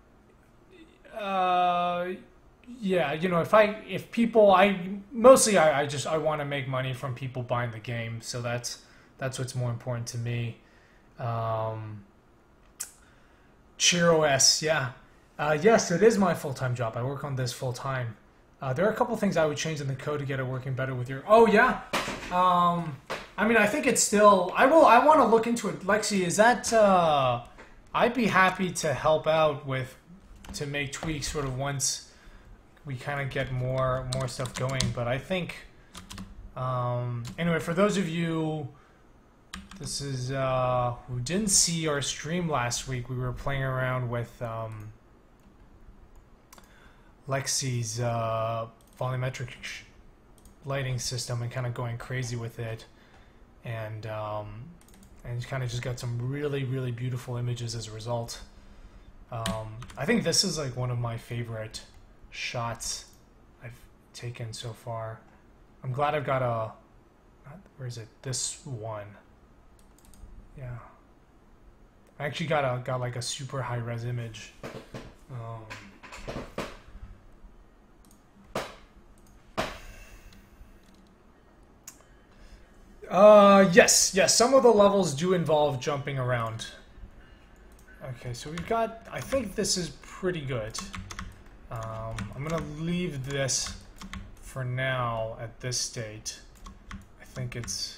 Yeah, you know, if people, I want to make money from people buying the game. So that's what's more important to me. CheerOS, yeah. Yes, it is my full-time job. I work on this full-time. There are a couple things I would change in the code to get it working better with your... Oh, yeah. I mean, I think it's still... I want to look into it. Lexi, is that... I'd be happy to help out with... to make tweaks sort of once we kind of get more stuff going. But I think... anyway, for those of you... This is who didn't see our stream last week. We were playing around with Lexi's volumetric lighting system and kind of going crazy with it, and kind of just got some really beautiful images as a result. I think this is like one of my favorite shots I've taken so far. I'm glad I've got a... Where is it? This one. Yeah, I actually got like a super high res image. Yes. Some of the levels do involve jumping around. Okay, so we've got. I think this is pretty good. I'm gonna leave this for now at this state. I think it's.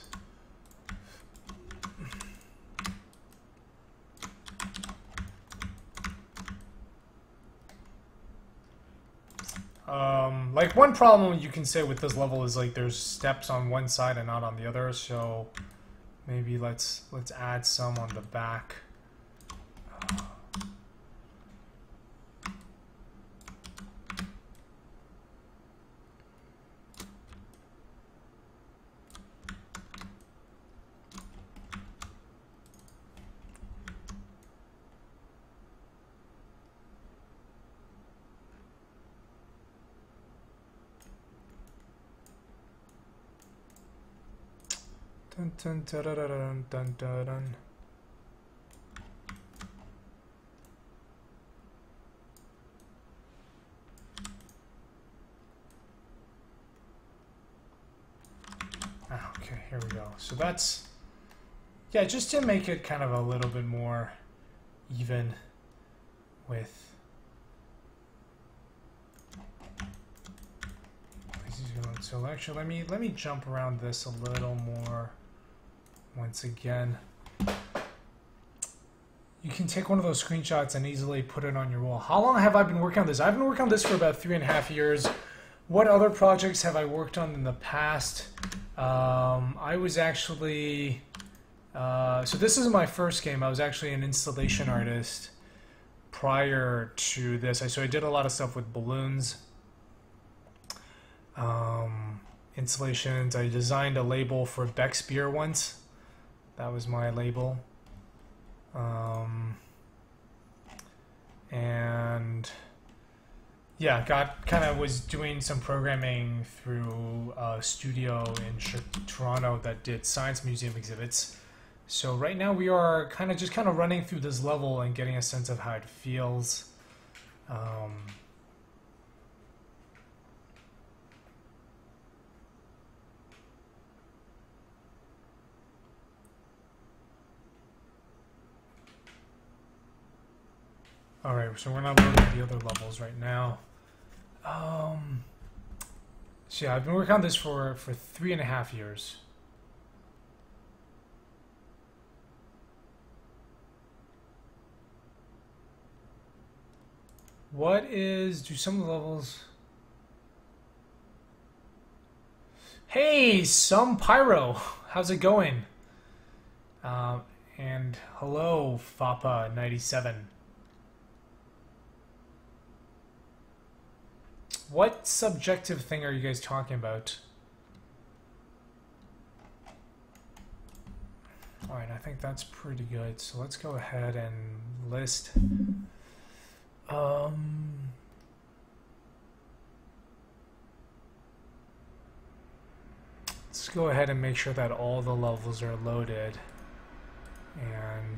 Like one problem you can say with this level is like there's steps on one side and not on the other, so maybe let's add some on the back. Dun, dun, dun, dun, dun, dun, dun, dun. Okay, here we go. So that's, yeah, just to make it kind of a little bit more even with. So actually, let me jump around this a little more. Once again, you can take one of those screenshots and easily put it on your wall. How long have I been working on this? I've been working on this for about 3.5 years. What other projects have I worked on in the past? I was actually... so this is my first game. I was actually an installation artist. prior to this. So I did a lot of stuff with balloons, installations. I designed a label for Beck's beer once. That was my label. And yeah, was doing some programming through a studio in Toronto that did science museum exhibits. So right now we are kind of running through this level and getting a sense of how it feels. All right, so we're not loading the other levels right now. So yeah, I've been working on this for 3.5 years. Do some of the levels... Hey, some Pyro! How's it going? And hello, Fapa97. What subjective thing are you guys talking about? Alright, I think that's pretty good. So let's go ahead and list. Let's go ahead and make sure that all the levels are loaded. And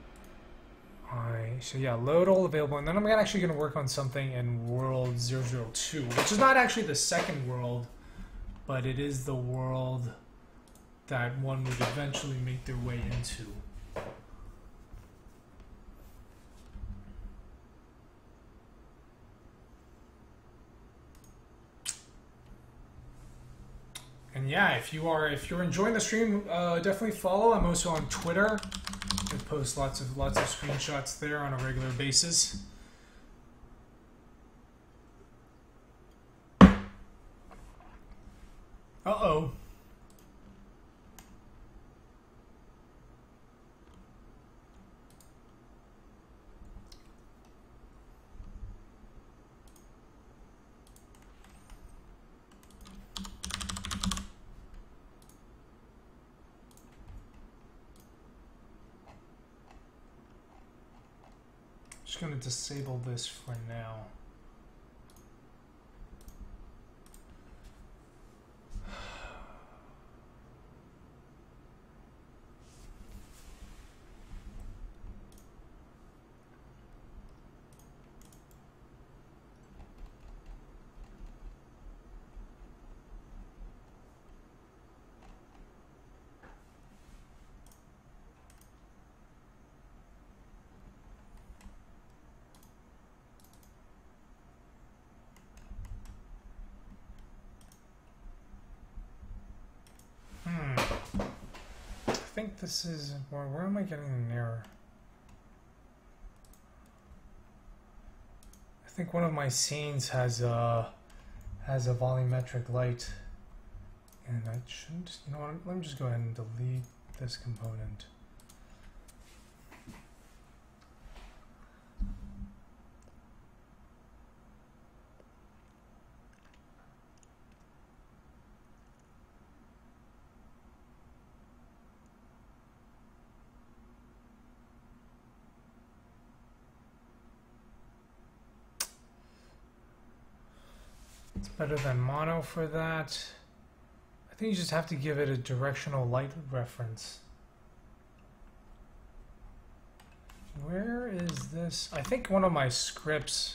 so yeah, load all available, and then I'm actually going to work on something in world 002, which is not actually the second world, but it is the world that one would eventually make their way into. And yeah, if you're enjoying the stream, definitely follow. I'm also on Twitter. I post lots of screenshots there on a regular basis. Uh-oh. Just going to disable this for now. I think this is... Where am I getting an error? I think one of my scenes has a volumetric light, and I shouldn't... You know what? Let me just go ahead and delete this component. It's better than mono for that. I think you just have to give it a directional light reference. Where is this? I think one of my scripts...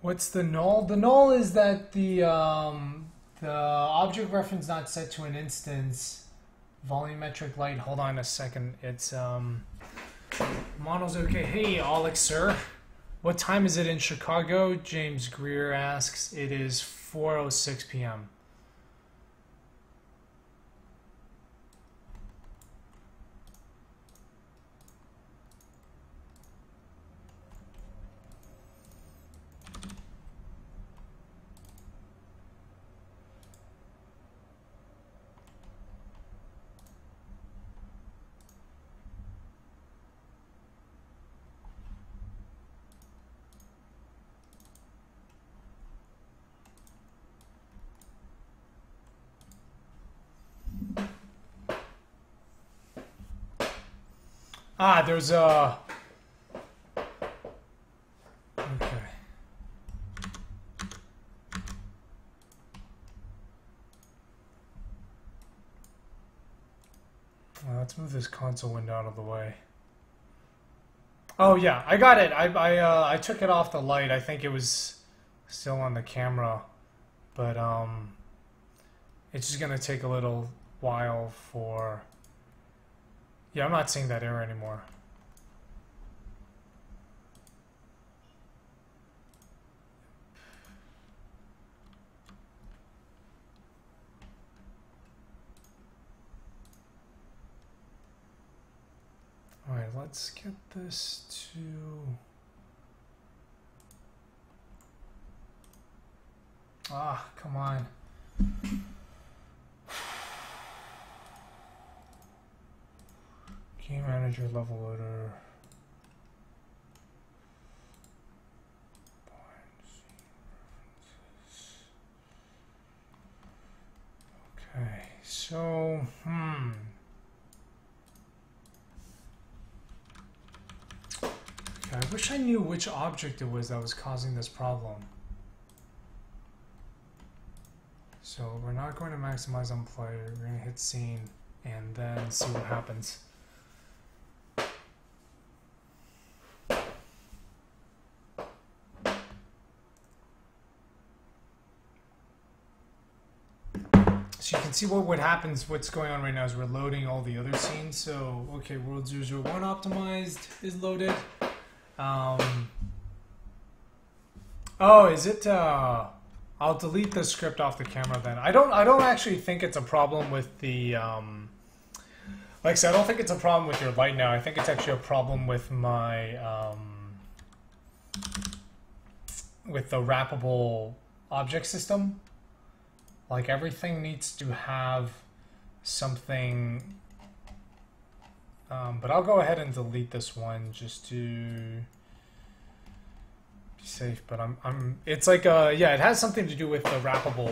What's the null? The null is that the object reference not set to an instance. Volumetric light. Hold on a second. It's mono's okay. Hey, Alex, sir. What time is it in Chicago? James Greer asks. It is 4:06 p.m. Ah, there's a... Okay. Well, let's move this console window out of the way. Oh yeah, I got it. I took it off the light. I think it was still on the camera, but it's just gonna take a little while for... Yeah, I'm not seeing that error anymore. All right, let's get this to... Ah, come on. Game manager, level loader. Okay, so, Okay, I wish I knew which object it was that was causing this problem. So we're not going to maximize on play, we're going to hit scene and then see what happens. So you can see what happens, what's going on right now is we're loading all the other scenes. So, okay, World 001 optimized is loaded. Oh, is it, I'll delete the script off the camera then. I don't actually think it's a problem with the, like I said, I don't think it's a problem with your light now. I think it's actually a problem with my, with the wrappable object system. Like everything needs to have something, but I'll go ahead and delete this one just to be safe. But it's like yeah, it has something to do with the wrappable.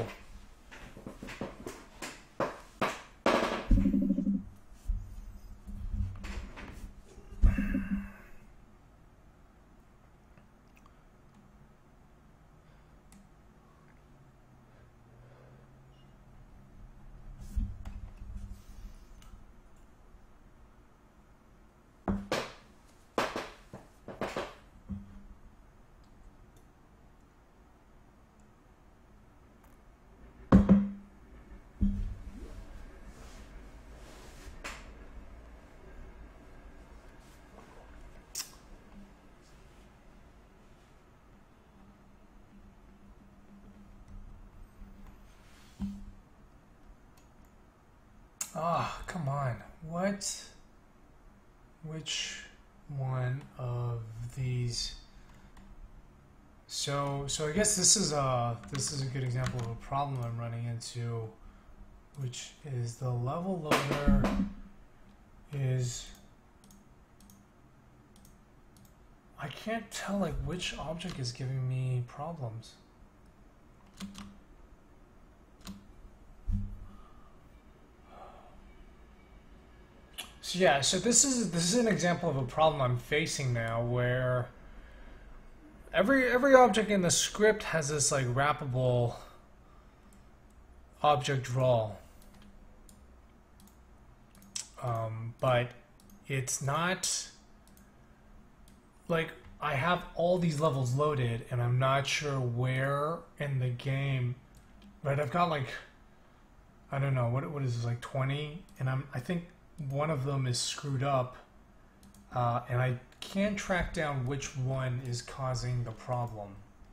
Ah, come on. What? Which one of these? So I guess this is a good example of a problem I'm running into, which is the level loader is, I can't tell like which object is giving me problems. So yeah, so this is an example of a problem I'm facing now, where every object in the script has this like wrappable object draw, but it's not like I have all these levels loaded, and I'm not sure where in the game. Right, I've got like, I don't know, what is this, like 20? And I think one of them is screwed up, and I can't track down which one is causing the problem.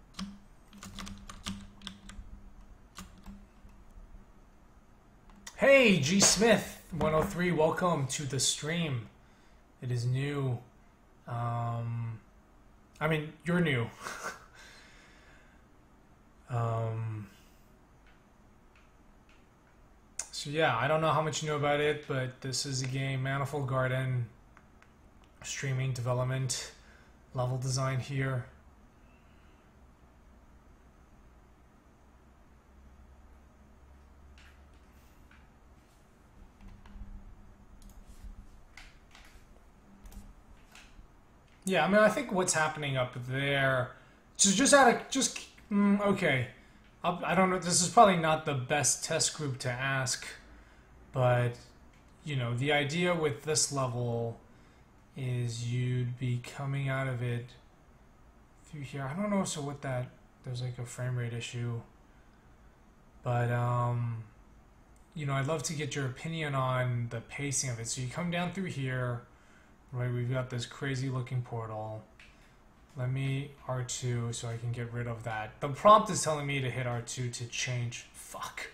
Hey, G Smith 103, welcome to the stream. It is new. I mean, you're new. So yeah, I don't know how much you know about it, but this is a game, Manifold Garden, streaming development, level design here. Yeah, I mean, I think what's happening up there, okay. I don't know, this is probably not the best test group to ask, but, you know, the idea with this level is you'd be coming out of it through here. I don't know, so what that, there's like a frame rate issue, but, you know, I'd love to get your opinion on the pacing of it. So you come down through here, right, we've got this crazy looking portal. Let me R2 so I can get rid of that. The prompt is telling me to hit R2 to change. Fuck.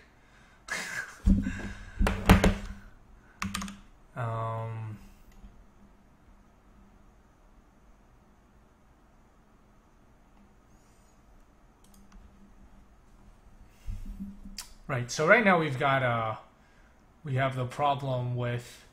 Right, so right now we've got we have the problem with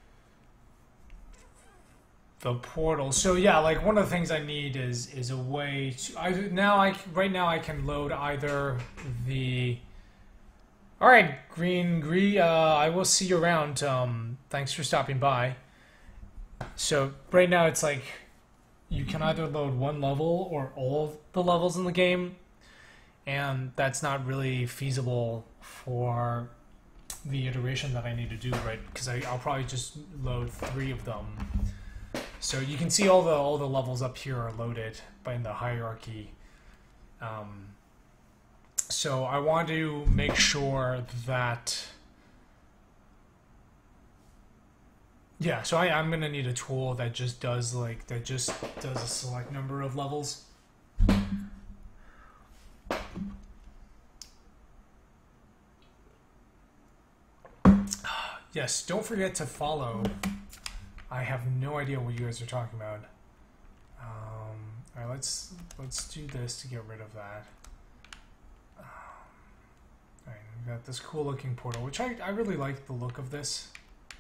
the portal. So yeah, like one of the things I need is a way to right now I can load either the. All right, Green, I will see you around. Thanks for stopping by. So right now it's like you can either load one level or all of the levels in the game, and that's not really feasible for the iteration that I need to do, right? Because I'll probably just load 3 of them. So you can see all the levels up here are loaded by the hierarchy. So I want to make sure that, yeah. So I'm gonna need a tool that just does a select number of levels. Yes, don't forget to follow. I have no idea what you guys are talking about. All right, let's do this to get rid of that. All right, we've got this cool looking portal, which I really like the look of this.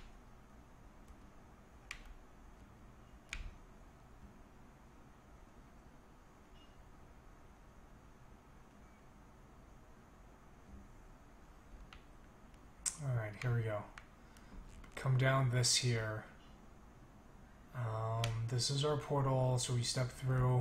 All right, here we go. Come down this here. This is our portal, so we step through.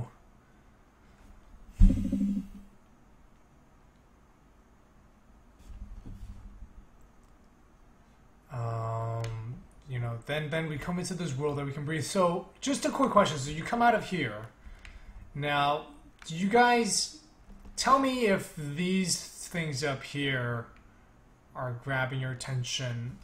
You know, then we come into this world that we can breathe. So, just a quick question. So you come out of here. Now, do you guys tell me if these things up here are grabbing your attention?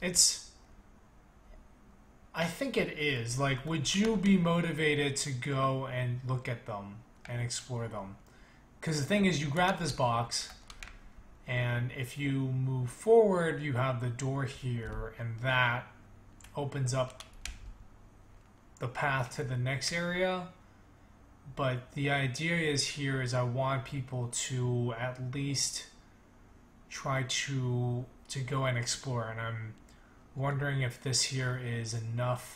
I think it is. Like, would you be motivated to go and look at them and explore them? Because the thing is, you grab this box, and if you move forward, you have the door here, and that opens up the path to the next area. But the idea is I want people to at least try to go and explore, and I'm wondering if this here is enough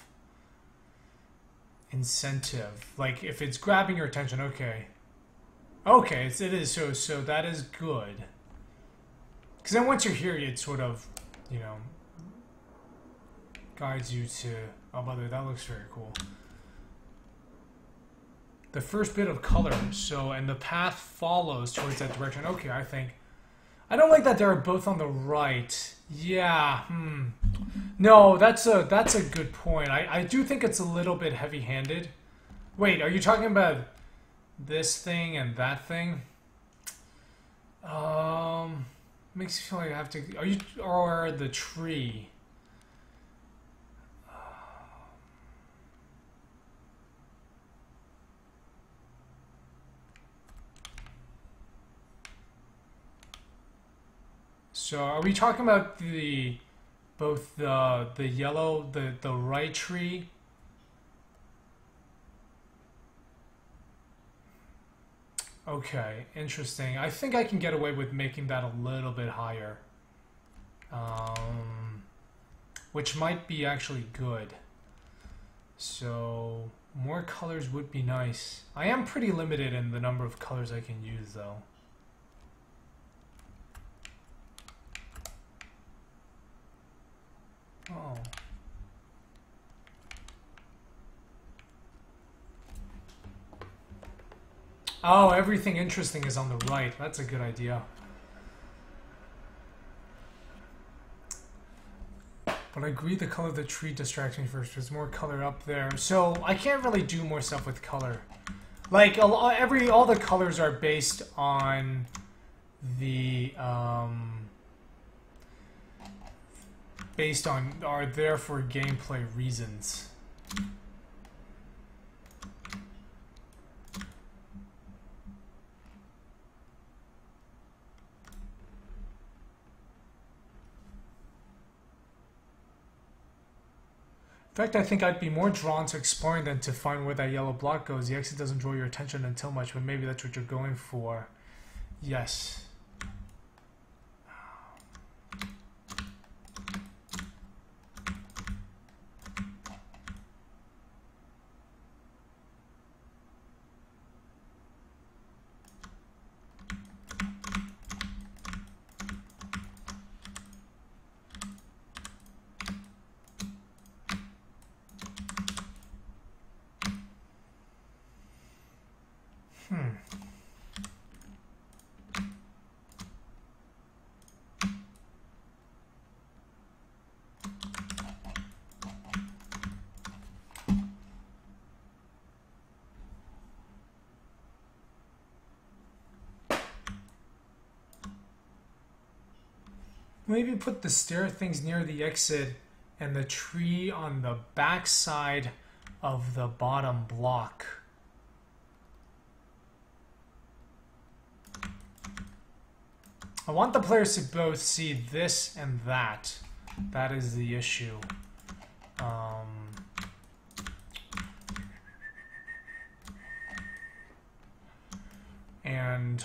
incentive. Like, if it's grabbing your attention, okay, it is. So that is good. Because then once you're here, it sort of, you know, guides you to. Oh, by the way, that looks very cool. The first bit of color. So, and the path follows towards that direction. Okay, I don't like that they're both on the right. Yeah. No, that's a good point. I do think it's a little bit heavy-handed. Wait, are you talking about this thing and that thing? Makes me feel like I have to. Are you or the tree? So are we talking about both the yellow the right tree? Okay, interesting. I think I can get away with making that a little bit higher. Which might be actually good. So more colors would be nice. I am pretty limited in the number of colors I can use though. Oh. Oh, everything interesting is on the right. That's a good idea. But I agree the color of the tree distracts me first. There's more color up there. So I can't really do more stuff with color. Like, all the colors are based on the, are there for gameplay reasons. In fact, I think I'd be more drawn to exploring than to find where that yellow block goes. The exit doesn't draw your attention until much, but maybe that's what you're going for. Yes. Maybe put the stair things near the exit and the tree on the back side of the bottom block. I want the players to both see this and that. That is the issue. And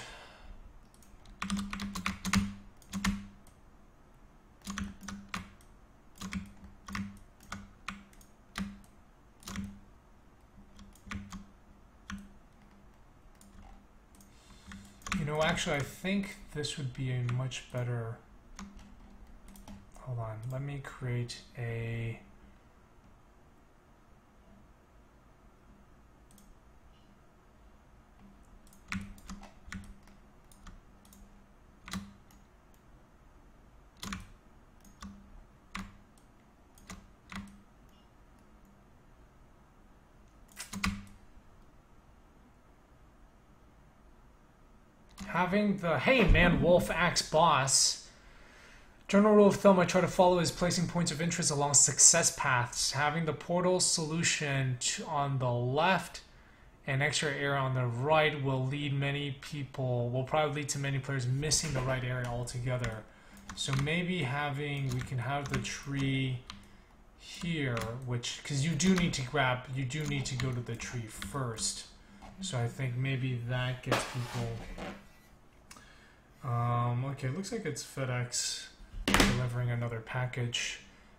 you know, actually, I think this would be a much better. Hold on, let me create a. Having the, hey man, Wolf Axe Boss. General rule of thumb, I try to follow is placing points of interest along success paths. Having the portal solution on the left and extra area on the right will probably lead to many players missing the right area altogether. So maybe we can have the tree here, because you do need to go to the tree first. So I think maybe that gets people. Okay, looks like it's FedEx delivering another package.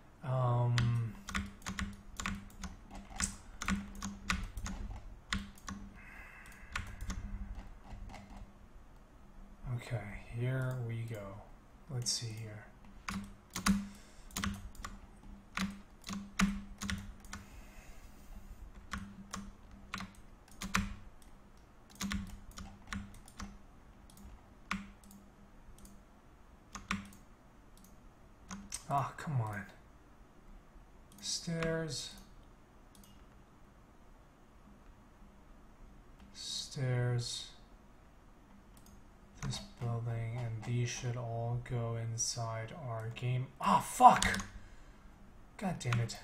Okay, here we go. Let's see here. Oh, come on. Stairs. stairs, this building, and these should all go inside our game. Oh, fuck! God damn it.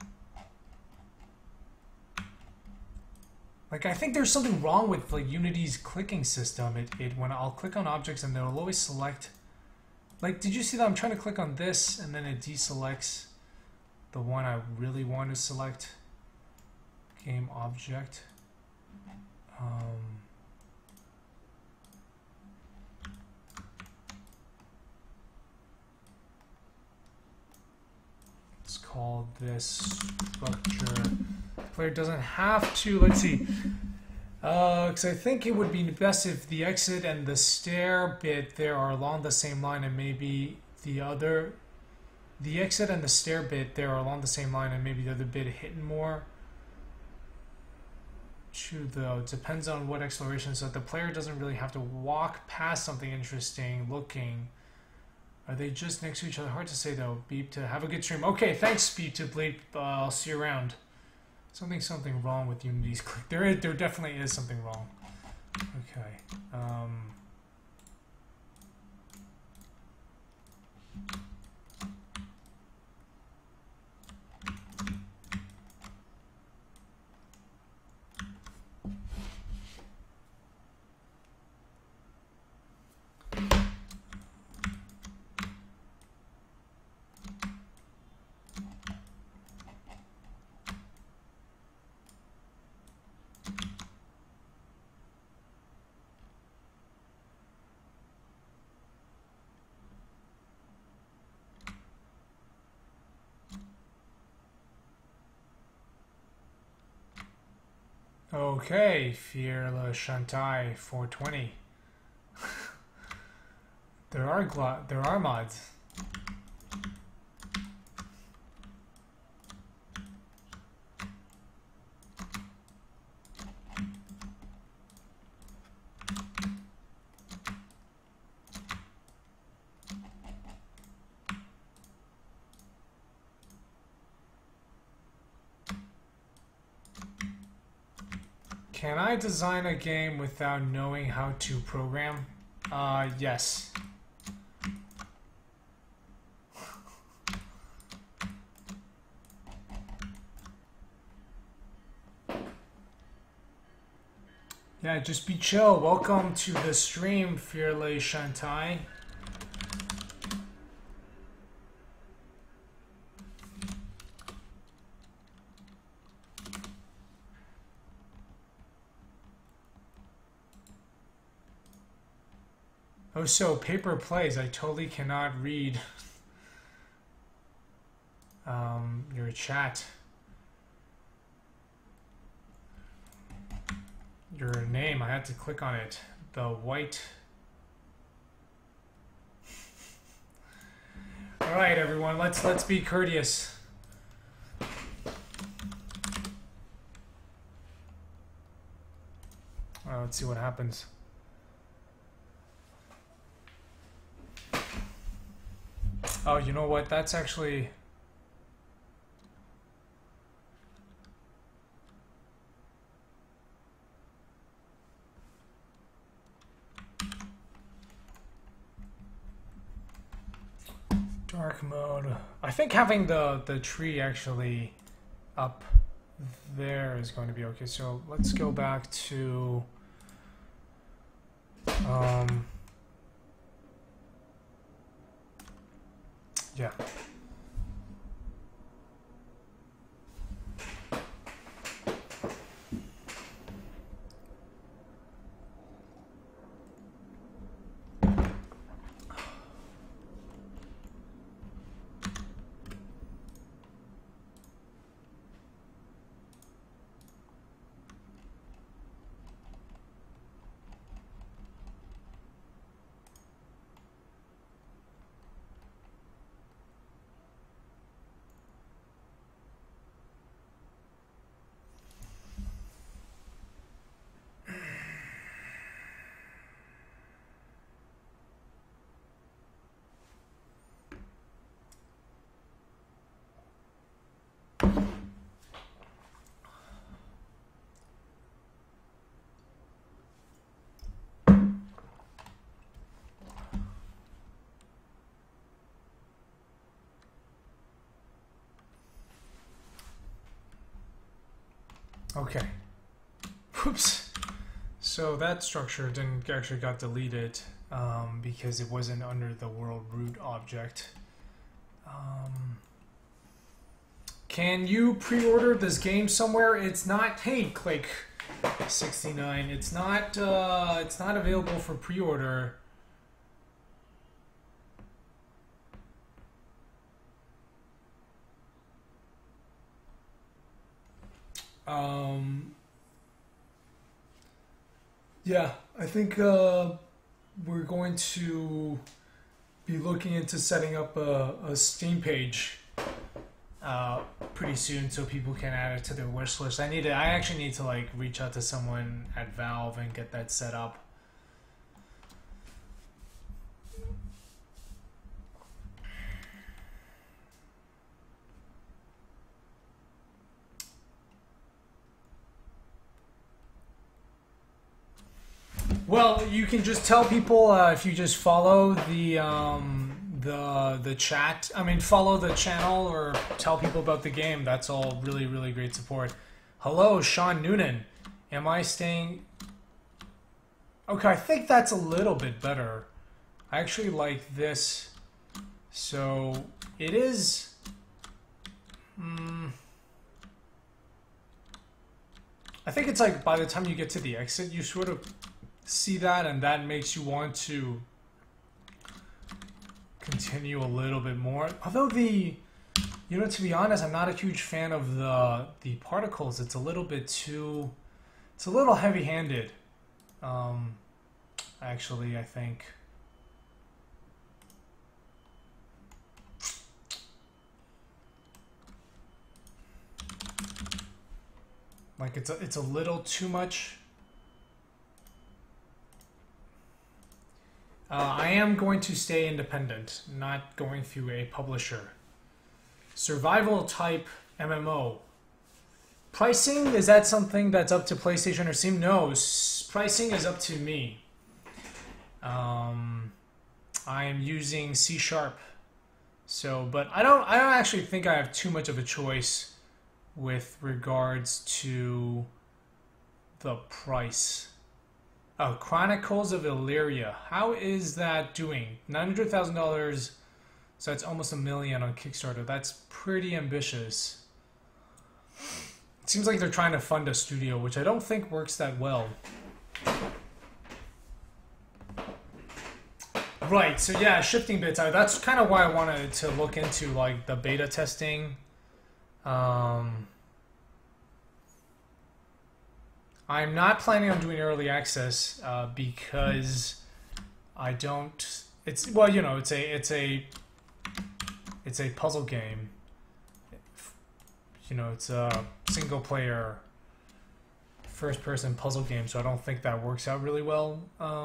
Like, I think there's something wrong with like Unity's clicking system. When I'll click on objects and it'll always select. Like, did you see that? I'm trying to click on this and then it deselects the one I really want to select. Game object. Let's call this structure. Player doesn't have to. Let's see. Because I think it would be best if the exit and the stair bit there are along the same line, and maybe the exit and the stair bit there are along the same line, and maybe the other bit hidden more. True though, it depends on what exploration. So the player doesn't really have to walk past something interesting looking. Are they just next to each other? Hard to say though. Beep to have a good stream. Okay, thanks Beep to Bleep. I'll see you around. Something wrong with Unity's click. There definitely is something wrong. Okay. Okay, Fear Le Shantai 420. There are mods. Can I design a game without knowing how to program? Yes. Yeah, just be chill. Welcome to the stream, Fearless Shantai. Oh, so paper plays. I totally cannot read your chat. Your name, I had to click on it. The white. All right, everyone, let's be courteous. Let's see what happens. Oh, you know what? That's actually... Dark mode. I think having the tree actually up there is going to be okay. So let's go back to... yeah. Okay. Whoops. So that structure didn't actually got deleted because it wasn't under the world root object. Can you pre-order this game somewhere? It's not. Hey, Click 69. It's not. It's not available for pre-order. Yeah, I think we're going to be looking into setting up a Steam page pretty soon, so people can add it to their wish list. I actually need to like reach out to someone at Valve and get that set up. Well, you can just tell people if you just follow the chat. I mean, follow the channel or tell people about the game. That's all really, really great support. Hello, Sean Noonan. Am I staying? Okay, I think that's a little bit better. I actually like this. So it is. I think it's like by the time you get to the exit, you sort of see that, and that makes you want to continue a little bit more. Although to be honest, I'm not a huge fan of the particles. It's a little bit too, it's a little heavy-handed. Actually, I think. Like it's a little too much. I am going to stay independent, not going through a publisher. Survival type MMO. Pricing, is that something that's up to PlayStation or Steam? No, pricing is up to me. I am using C#. So, but I don't actually think I have too much of a choice with regards to the price. Oh, Chronicles of Illyria. How is that doing? $900,000, so that's almost $1 million on Kickstarter. That's pretty ambitious. It seems like they're trying to fund a studio, which I don't think works that well. Right, so yeah, shifting bits. That's kind of why I wanted to look into like the beta testing. I'm not planning on doing early access because I don't. It's well, you know, it's a puzzle game. You know, it's a single player, first person puzzle game, so I don't think that works out really well.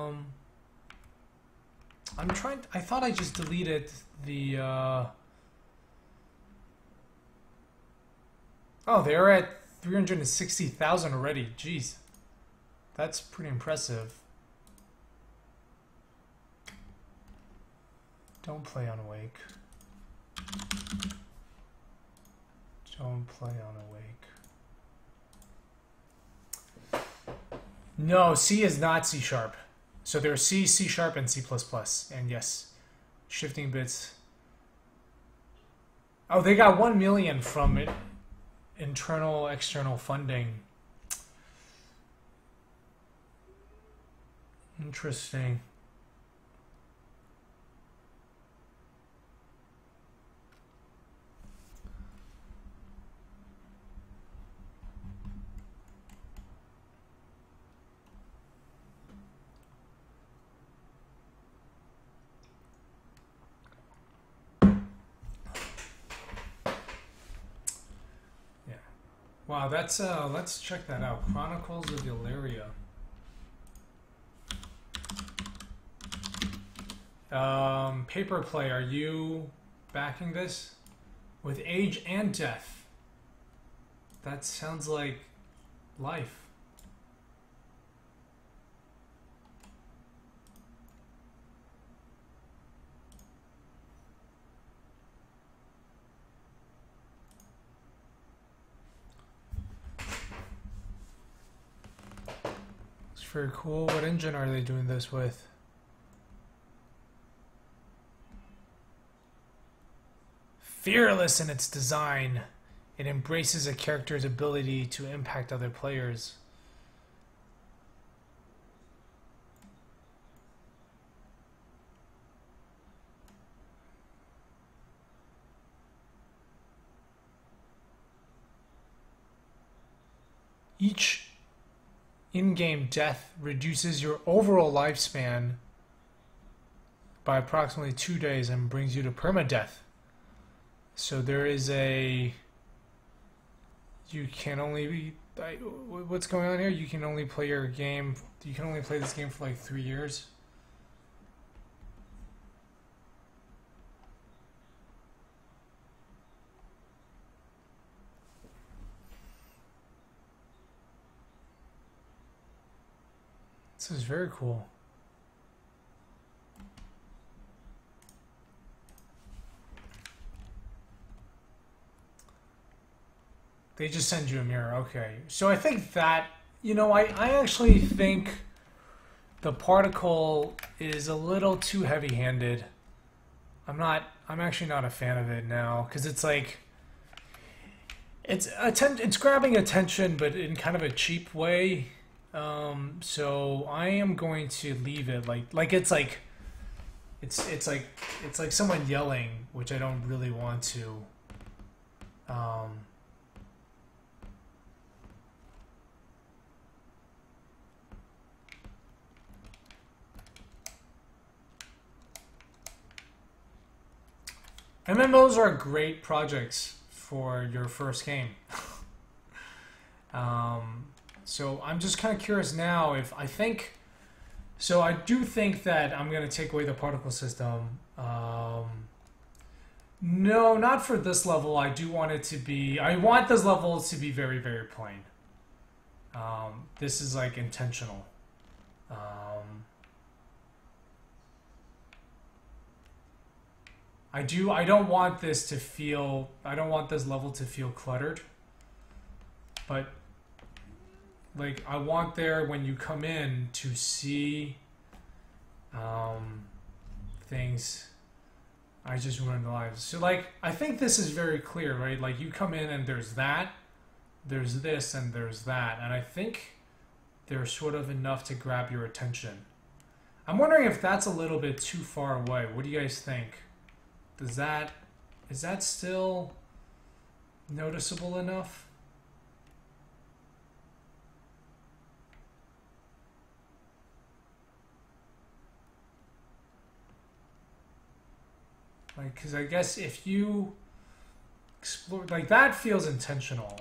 I'm trying. I thought I just deleted the. Oh, they're at 360,000 already. Jeez. That's pretty impressive. Don't play on Awake. Don't play on Awake. No, C is not C#. So there's C, C#, and C++. And yes, shifting bits. Oh, they got 1 million from it. Internal, external funding. Interesting. Wow, that's let's check that out. Chronicles of Illyria. Paper Play, are you backing this? With age and death. That sounds like life. very cool. What engine are they doing this with? Fearless in its design, it embraces a character's ability to impact other players. Each in-game death reduces your overall lifespan by approximately 2 days and brings you to permadeath. So there is a... You can only be... What's going on here? You can only play your game... You can only play this game for like 3 years. This is very cool. They just send you a mirror. Okay. So I think that, you know, I actually think the particle is a little too heavy-handed. I'm actually not a fan of it now, because it's like, it's grabbing attention, but in kind of a cheap way. So I am going to leave it it's like someone yelling, which I don't really want to. MMOs are great projects for your first game. So I'm just kind of curious now if I think... So I do think that I'm going to take away the particle system. No, not for this level. I do want it to be... I want this level to be very, very plain. This is like intentional. I don't want this to feel... I don't want this level to feel cluttered. But... Like, I want there, when you come in, to see things. I just ruined the lives. So, like, I think this is very clear, right? Like, you come in and there's that, there's this, and there's that. And I think they're sort of enough to grab your attention. I'm wondering if that's a little bit too far away. What do you guys think? Is that still noticeable enough? Like, because I guess if you explore, like, that feels intentional.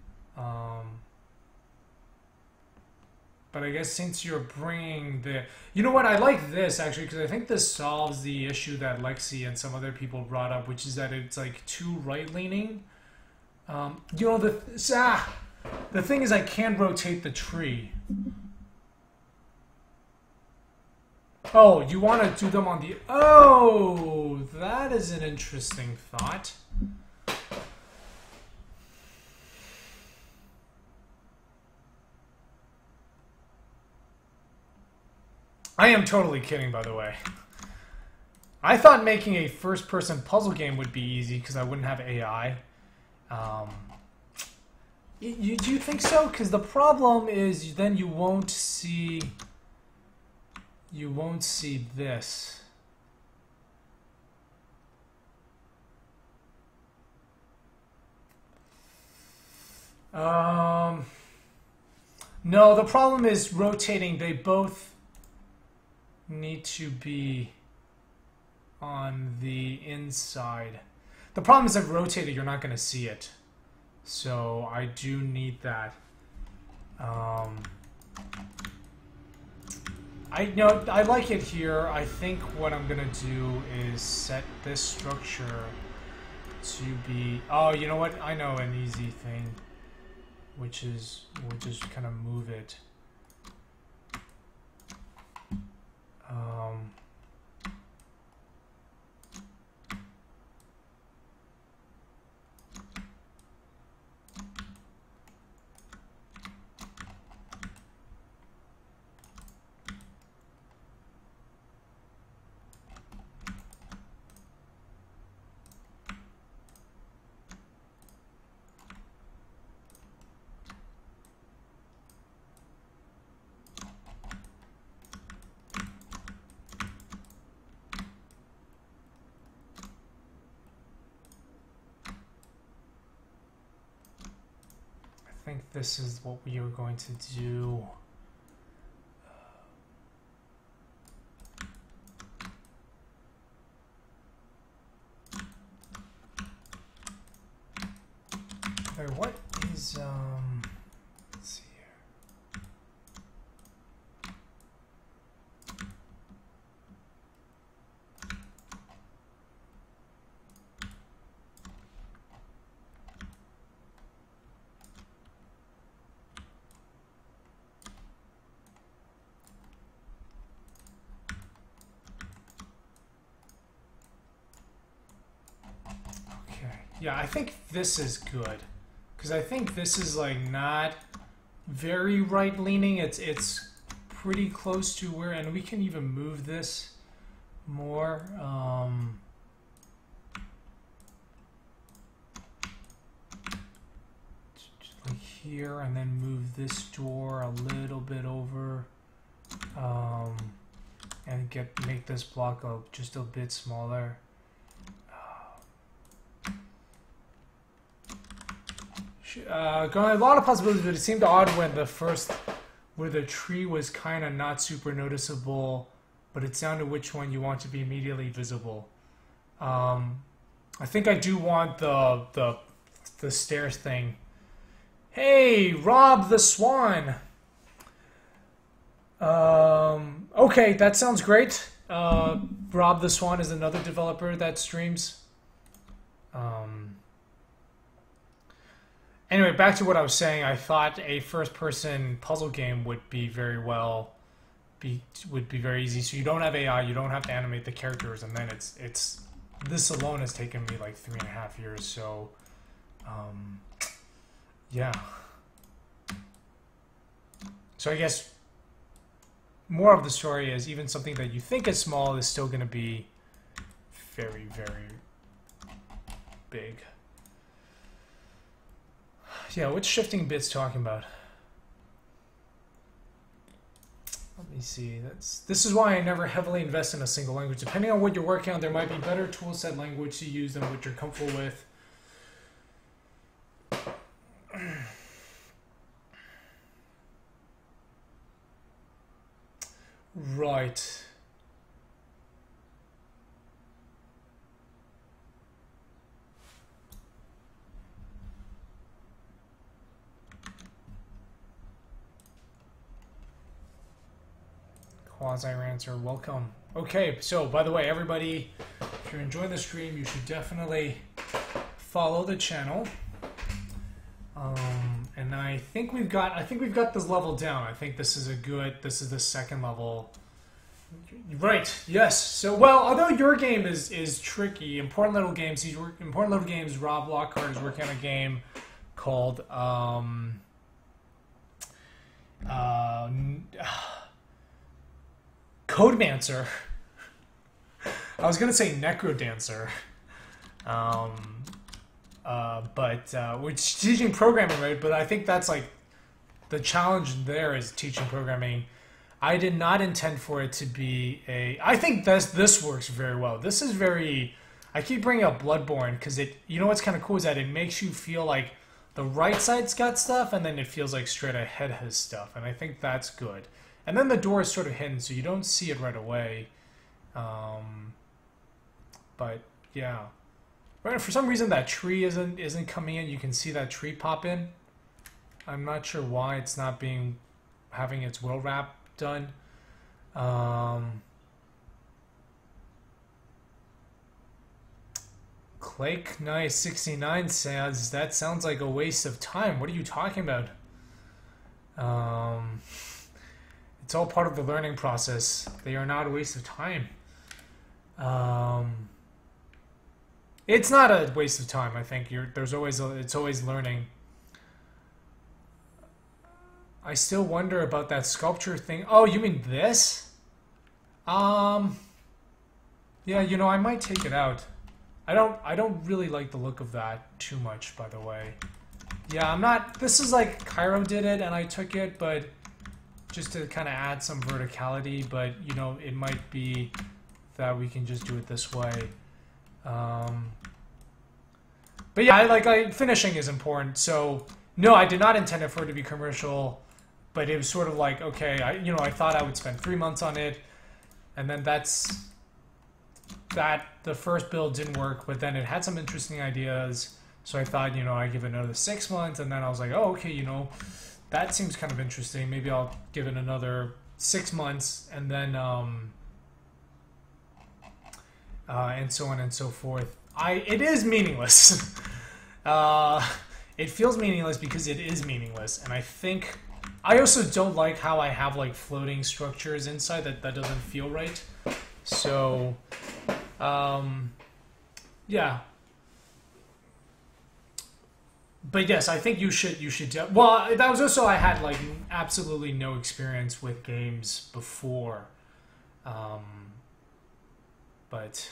But I guess since you're bringing the... You know what? I like this, actually, because I think this solves the issue that Lexi and some other people brought up, which is that it's, like, too right-leaning. You know, the thing is I can rotate the tree. Oh, you want to do them on the... Oh, that is an interesting thought. I am totally kidding, by the way. I thought making a first-person puzzle game would be easy because I wouldn't have AI. Do you think so? Because the problem is then you won't see... You won't see this. No, the problem is rotating. They both need to be on the inside. The problem is if rotated, you're not going to see it. So I do need that. I like it here. I think what I'm gonna do is set this structure to be... Oh, you know what? I know an easy thing, which is we'll just kind of move it. think this is what we are going to do. Wait, what is, let's see here. Okay, yeah, I think this is good. Because I think this is like not very right-leaning. It's pretty close to where, and we can even move this more. Like here, and then move this door a little bit over, and make this block just a bit smaller. Got a lot of possibilities, but it seemed odd when where the tree was kind of not super noticeable, but it's down to which one you want to be immediately visible. I think I do want the stairs thing. Hey, Rob the Swan. Okay, that sounds great. Rob the Swan is another developer that streams. Anyway, back to what I was saying. I thought a first-person puzzle game would be very very easy. So you don't have AI, you don't have to animate the characters, and then it's this alone has taken me like 3.5 years. So, yeah. So I guess more of the story is even something that you think is small is still going to be very, very big. Yeah, what's shifting bits talking about? Let me see. This is why I never heavily invest in a single language. Depending on what you're working on, there might be better toolset language to use than what you're comfortable with. Right. Quasi-Rancer, welcome. Okay, so by the way, everybody, if you're enjoying the stream, you should definitely follow the channel. And I think we've got this level down. I think this is the second level. Right, yes. So, well, although your game is tricky, Important Little Games, Rob Lockhart is working on a game called, Codemancer. I was gonna say Necrodancer, but which teaching programming, right? But I think that's like the challenge there is teaching programming. I did not intend for it to be a. I think this works very well. This is very. I keep bringing up Bloodborne because you know what's kind of cool is that it makes you feel like the right side's got stuff, and then it feels like straight ahead has stuff, and I think that's good. And then the door is sort of hidden, so you don't see it right away. But yeah, right. For some reason, that tree isn't coming in. You can see that tree pop in. I'm not sure why it's not having its world wrap done. Clake Nice 69 says that sounds like a waste of time. What are you talking about? It's all part of the learning process. They are not a waste of time. It's not a waste of time. I think it's always learning. I still wonder about that sculpture thing. Oh, you mean this? Yeah, you know, I might take it out. I don't really like the look of that too much, by the way. Yeah, I'm not. This is like Cairo did it, and I took it, but just to kind of add some verticality. But you know, it might be that we can just do it this way. But yeah, finishing is important. So No, I did not intend it for it to be commercial, but it was sort of like, okay, I thought I would spend 3 months on it, and then the first build didn't work, but then it had some interesting ideas, so I thought, I'd give it another 6 months, and then I was like, oh, okay, that seems kind of interesting. Maybe I'll give it another 6 months, and then, and so on and so forth. It is meaningless. It feels meaningless because it is meaningless, and I also don't like how I have like floating structures inside that doesn't feel right. So, yeah. But yes, I think you should. Well, that was also I had like absolutely no experience with games before, but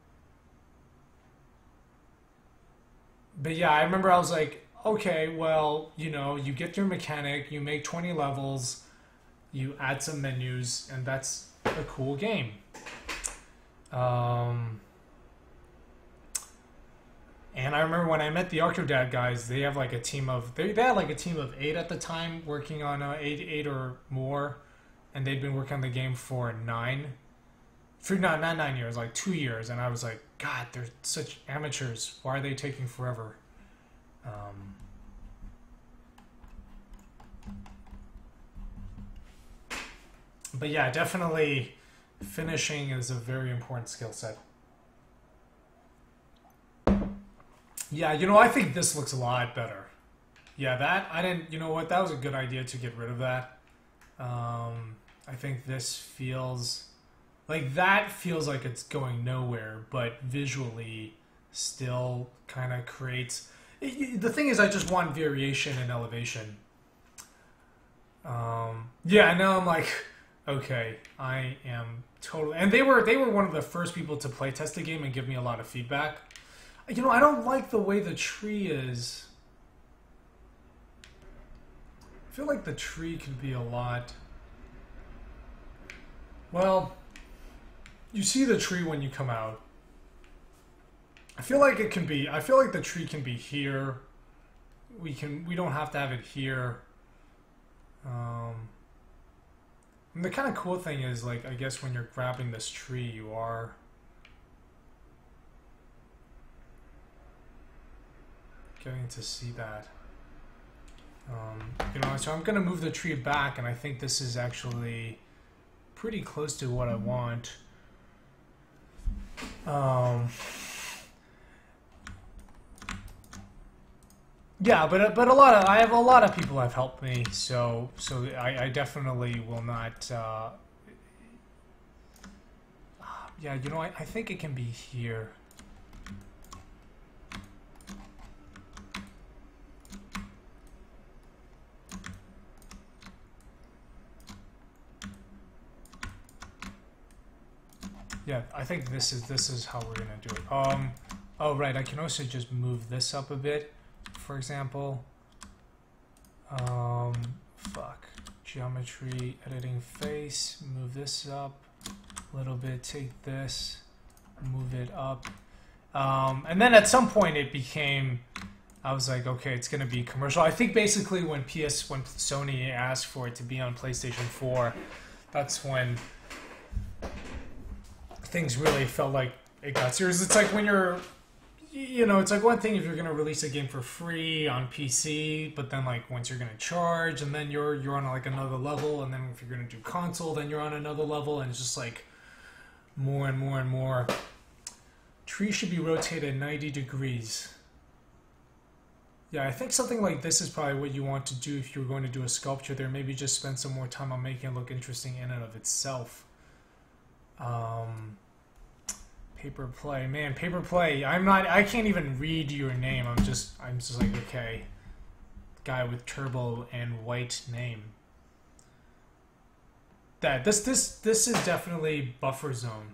yeah, I remember I was like, okay, well, you get your mechanic, you make 20 levels, you add some menus, and that's a cool game. And I remember when I met the Octodad guys, they have like a team of they had like a team of 8 at the time working on eight or more, and they'd been working on the game for not 9 years, like 2 years, and I was like, God, they're such amateurs. Why are they taking forever? But yeah, definitely finishing is a very important skill set. Yeah, I think this looks a lot better. Yeah, I didn't, that was a good idea to get rid of that. I think this feels like it's going nowhere, but visually still kind of creates. The thing is, I just want variation in elevation. Yeah, now I'm like, okay, I am totally. And they were one of the first people to play test the game and give me a lot of feedback. I don't like the way the tree is. I feel like the tree could be a lot. Well, you see the tree when you come out. I feel like the tree can be here. We don't have to have it here. And the kind of cool thing is, like, I guess when you're grabbing this tree, you are getting to see that. So I'm gonna move the tree back, and I think this is actually pretty close to what I want. Yeah, but I have a lot of people have helped me, so I definitely will not. Yeah, I think it can be here. Yeah, I think this is how we're gonna do it. Oh right, I can also just move this up a bit, for example. Fuck. Geometry, editing face, move this up a little bit, take this, move it up. And then at some point it became, I was like, okay, it's gonna be commercial. I think basically when Sony asked for it to be on PlayStation 4, that's when things really felt like it got serious. It's like when it's like one thing if you're going to release a game for free on PC, but then like once you're going to charge, and then you're on like another level, and then if you're going to do console, then you're on another level, and it's just like more and more and more. Tree should be rotated 90 degrees. Yeah, I think something like this is probably what you want to do if you're going to do a sculpture there. Maybe just spend some more time on making it look interesting in and of itself. Paper Play, man, Paper Play. I can't even read your name. I'm just like, okay, guy with turbo and white name. This is definitely buffer zone.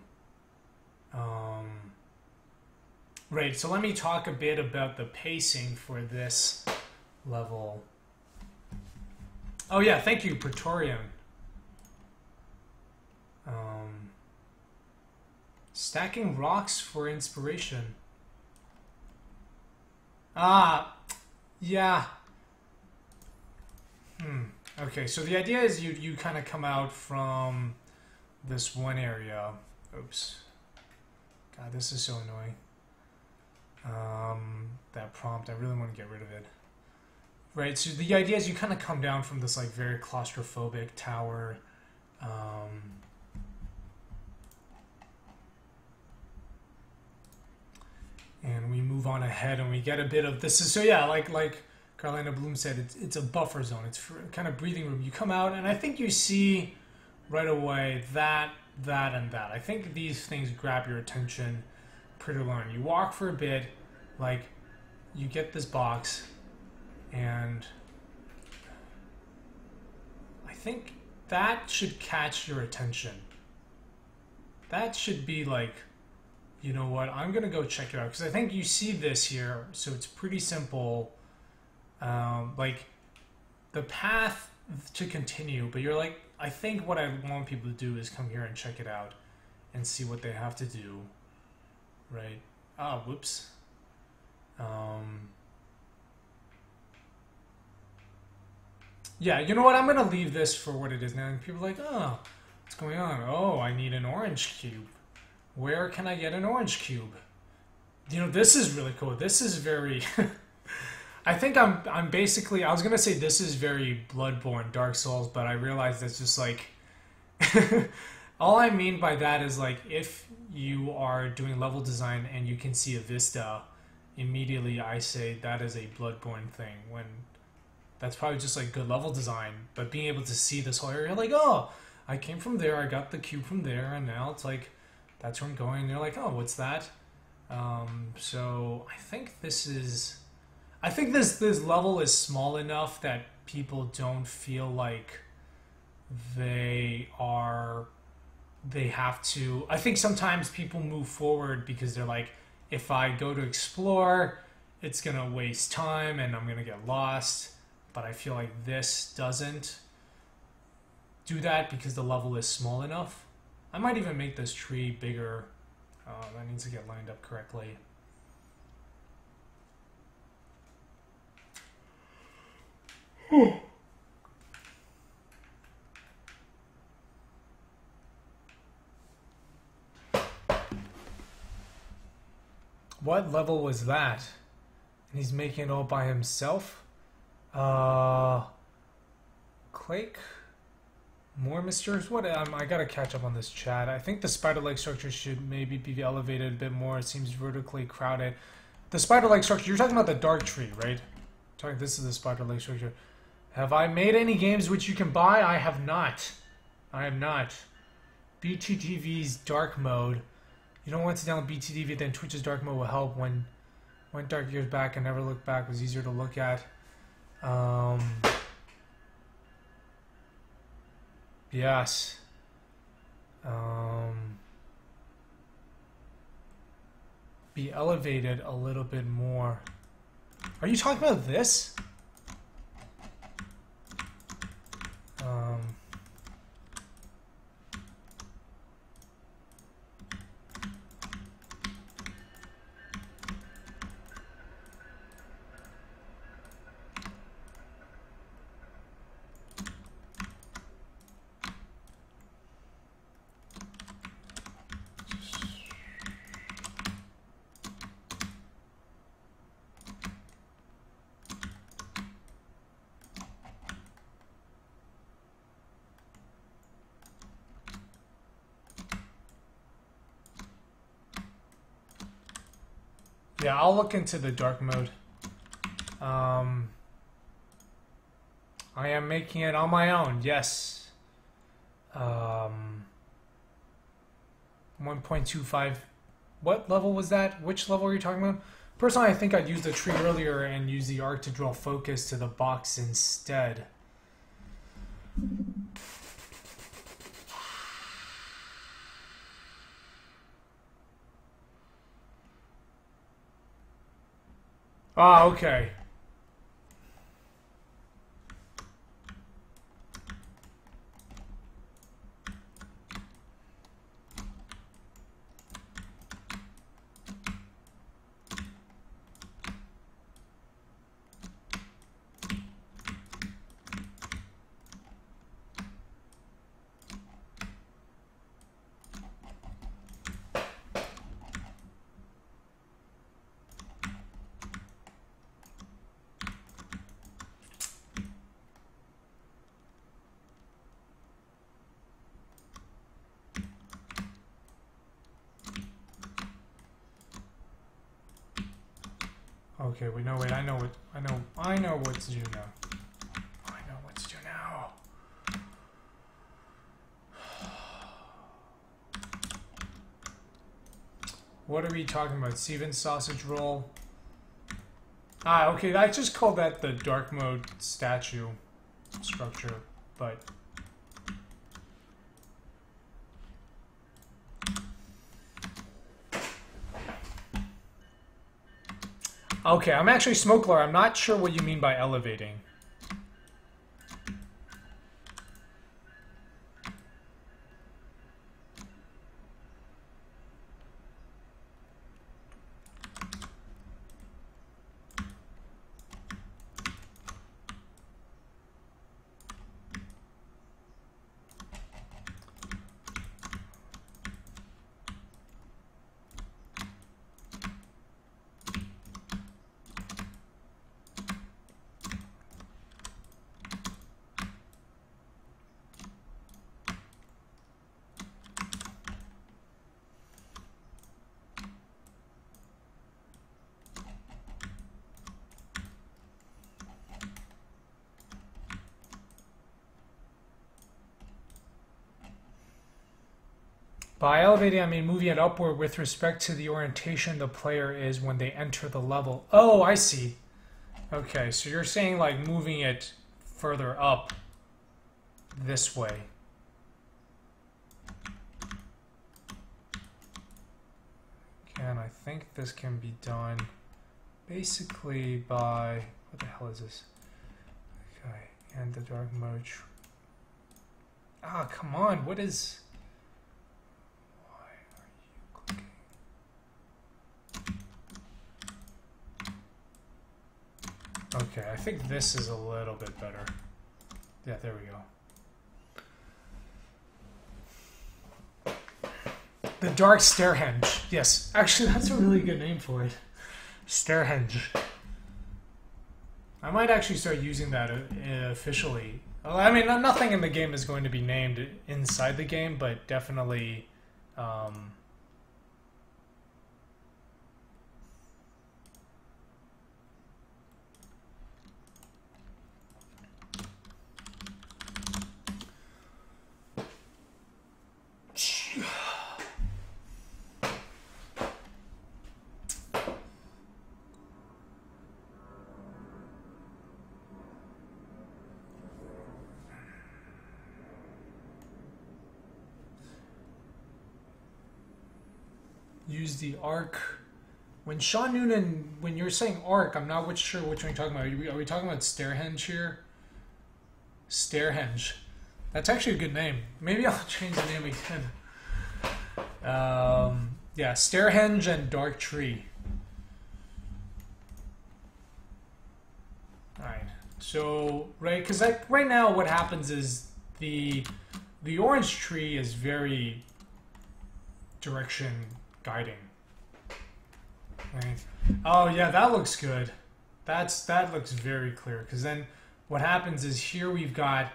Right. So let me talk a bit about the pacing for this level. Oh yeah, thank you, Praetorian. Stacking rocks for inspiration. Yeah. Okay, so the idea is you kind of come out from this one area. Oops. God, this is so annoying. That prompt, I really want to get rid of it. Right, so the idea is you kind of come down from this like very claustrophobic tower. And we move on ahead and we get a bit of this is so yeah, like Carolina Bloom said, it's a buffer zone. It's kind of breathing room. You come out and I think you see right away that, and that. I think these things grab your attention pretty early. You walk for a bit, like you get this box, and I think that should catch your attention. That should be like, you know what, I'm gonna go check it out because I think you see this here, so it's pretty simple. Like the path to continue, but you're like, I think what I want people to do is come here and check it out and see what they have to do, right? Ah, whoops. Yeah, you know what? I'm going to leave this for what it is now. And people are like, oh, what's going on? Oh, I need an orange cube. Where can I get an orange cube? You know, this is really cool. This is very... I think I'm basically... I was going to say this is very Bloodborne, Dark Souls, but I realized that's just like... all I mean by that is like, if you are doing level design and you can see a vista, immediately I say that is a Bloodborne thing, when that's probably just like good level design. But being able to see this whole area, like, oh, I came from there, I got the cube from there, and now it's like, that's where I'm going. And you're like, oh, what's that? So I think this is... I think this level is small enough that people don't feel like they have to... I think sometimes people move forward because they're like, if I go to explore, it's going to waste time and I'm going to get lost. But I feel like this doesn't do that because the level is small enough. I might even make this tree bigger. That needs to get lined up correctly. What level was that? And he's making it all by himself? Quake? More mysterious? What? I gotta catch up on this chat. I think the spider-like structure should maybe be elevated a bit more. It seems vertically crowded. The spider-like structure, you're talking about the dark tree, right? This is the spider-like structure. Have I made any games which you can buy? I have not. I have not. BTTV's dark mode. You don't want to download BTTV, then Twitch's dark mode will help. When went dark years back and never looked back was easier to look at. Yes. Be elevated a little bit more. Are you talking about this? Yeah, I'll look into the dark mode. I am making it on my own, yes. 1.25. What level was that? Which level were you talking about? Personally, I think I'd use the tree earlier and use the arc to draw focus to the box instead. Ah, okay. Okay, wait, no, wait, I know what to do now. I know what to do now. What are we talking about? Steven's sausage roll? Ah, okay, I just called that the dark mode statue structure, but... Okay, I'm actually Smokeler. I'm not sure what you mean by elevating. By elevating, I mean moving it upward with respect to the orientation the player is when they enter the level. Oh, I see. Okay, so you're saying like moving it further up this way. And I think this can be done basically by... What the hell is this? Okay, and the dark mode... Ah, come on, what is... Okay, I think this is a little bit better. Yeah, there we go. The Dark Stairhenge. Yes, actually that's a really good name for it. Stairhenge. I might actually start using that officially. Well, I mean, nothing in the game is going to be named inside the game, but definitely... use the arc. When Sean Noonan, when you're saying arc, I'm not sure which one you're talking about. Are we talking about Stairhenge here? Stairhenge. That's actually a good name. Maybe I'll change the name again. Yeah, Stairhenge and Dark Tree. Alright, so, right, because right now what happens is the orange tree is very direction guiding. Right. Oh yeah, that looks good. That looks very clear, because then what happens is here we've got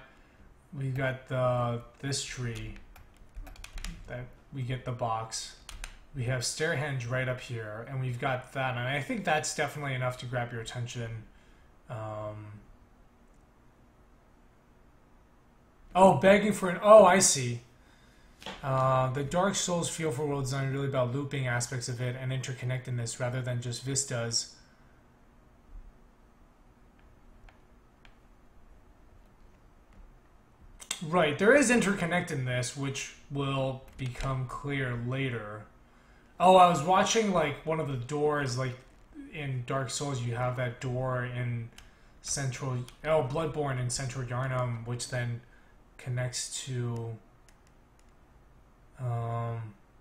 this tree that we get the box. We have Stairhenge right up here, and we've got that, and I think that's definitely enough to grab your attention. Oh, begging for an... Oh, I see. The Dark Souls feel for world design is really about looping aspects of it and interconnectedness rather than just vistas. Right, there is interconnectedness, which will become clear later. Oh, I was watching, like, one of the doors, like, in Dark Souls, you have that door in Central... Oh, Bloodborne in Central Yharnam, which then connects to... I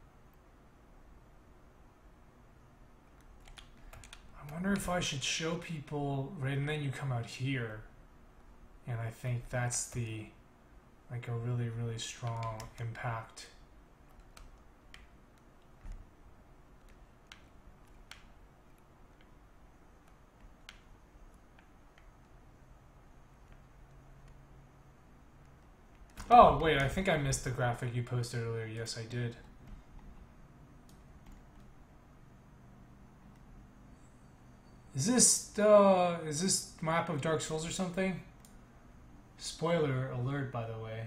wonder if I should show people... Right, and then you come out here. And I think that's the... Like, a really, really strong impact. Oh, wait, I think I missed the graphic you posted earlier. Yes, I did. Is this map of Dark Souls or something? Spoiler alert, by the way.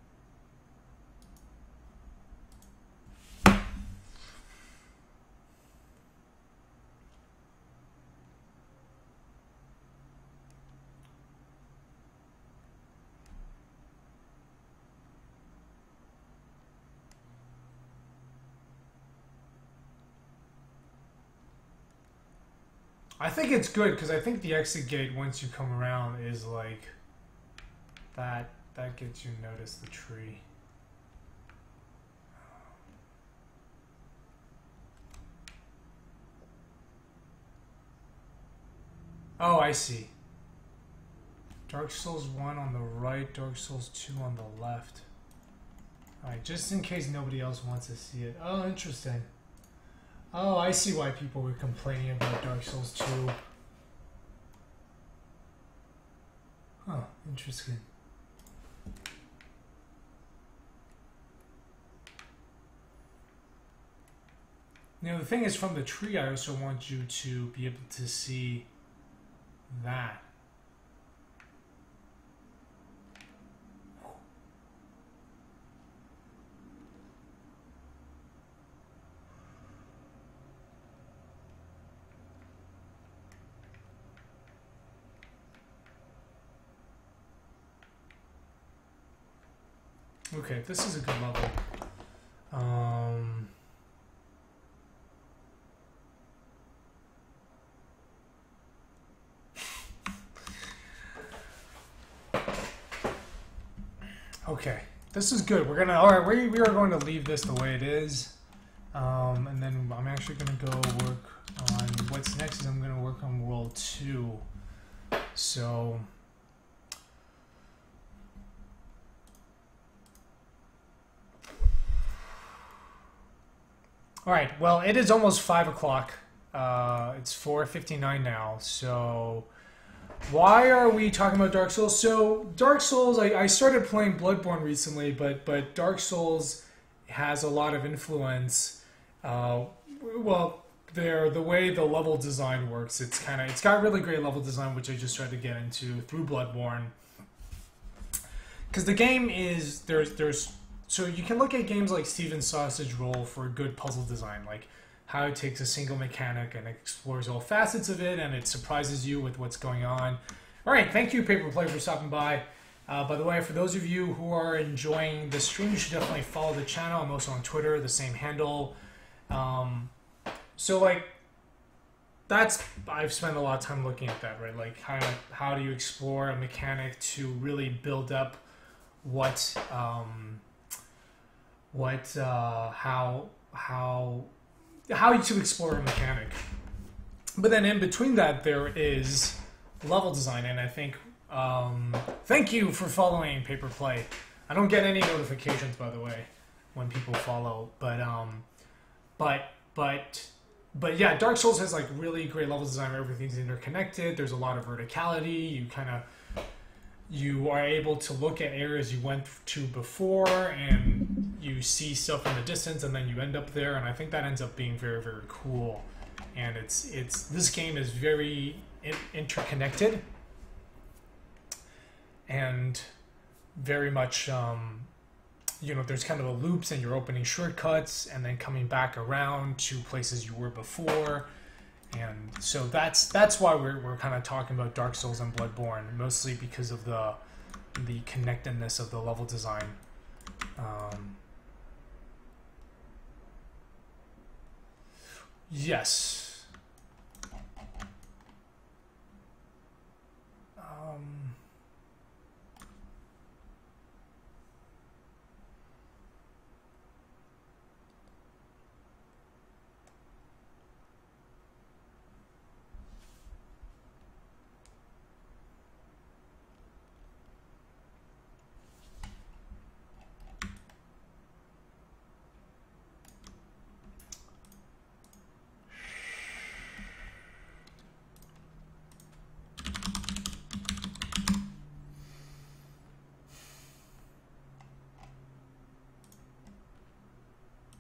I think it's good because I think the exit gate once you come around is like that gets you notice the tree. Oh, I see. Dark Souls 1 on the right, Dark Souls 2 on the left. Alright, just in case nobody else wants to see it. Oh, interesting. Oh, I see why people were complaining about Dark Souls 2. Huh, interesting. Now the thing is, from the tree, I also want you to be able to see that. Okay, this is a good level. Okay, this is good. We're gonna, all right, we are going to leave this the way it is. And then I'm actually gonna go work on, what's next is I'm gonna work on World 2. So, all right, well, it is almost 5 o'clock. It's 4:59 now, so why are we talking about Dark Souls? So, Dark Souls, I started playing Bloodborne recently, but Dark Souls has a lot of influence. Well, the way the level design works, it's got really great level design, which I just tried to get into through Bloodborne. Because the game is, so you can look at games like Steven's Sausage Roll for good puzzle design, like how it takes a single mechanic and explores all facets of it, and it surprises you with what's going on. All right, thank you, Paperplay, for stopping by. By the way, for those of you who are enjoying the stream, you should definitely follow the channel. I'm also on Twitter, the same handle. So, like, I've spent a lot of time looking at that, right? Like, how do you explore a mechanic to really build up how you to explore a mechanic. But then in between that, there is level design, and I think, thank you for following Paperplay. I don't get any notifications, by the way, when people follow, but yeah, Dark Souls has like really great level design where everything's interconnected. There's a lot of verticality. You are able to look at areas you went to before, and you see stuff in the distance, and then you end up there. And I think that ends up being very, very cool. And this game is very interconnected and very much, there's kind of a loops, and you're opening shortcuts and then coming back around to places you were before. And so that's why we're kind of talking about Dark Souls and Bloodborne, mostly because of the connectedness of the level design. Yes.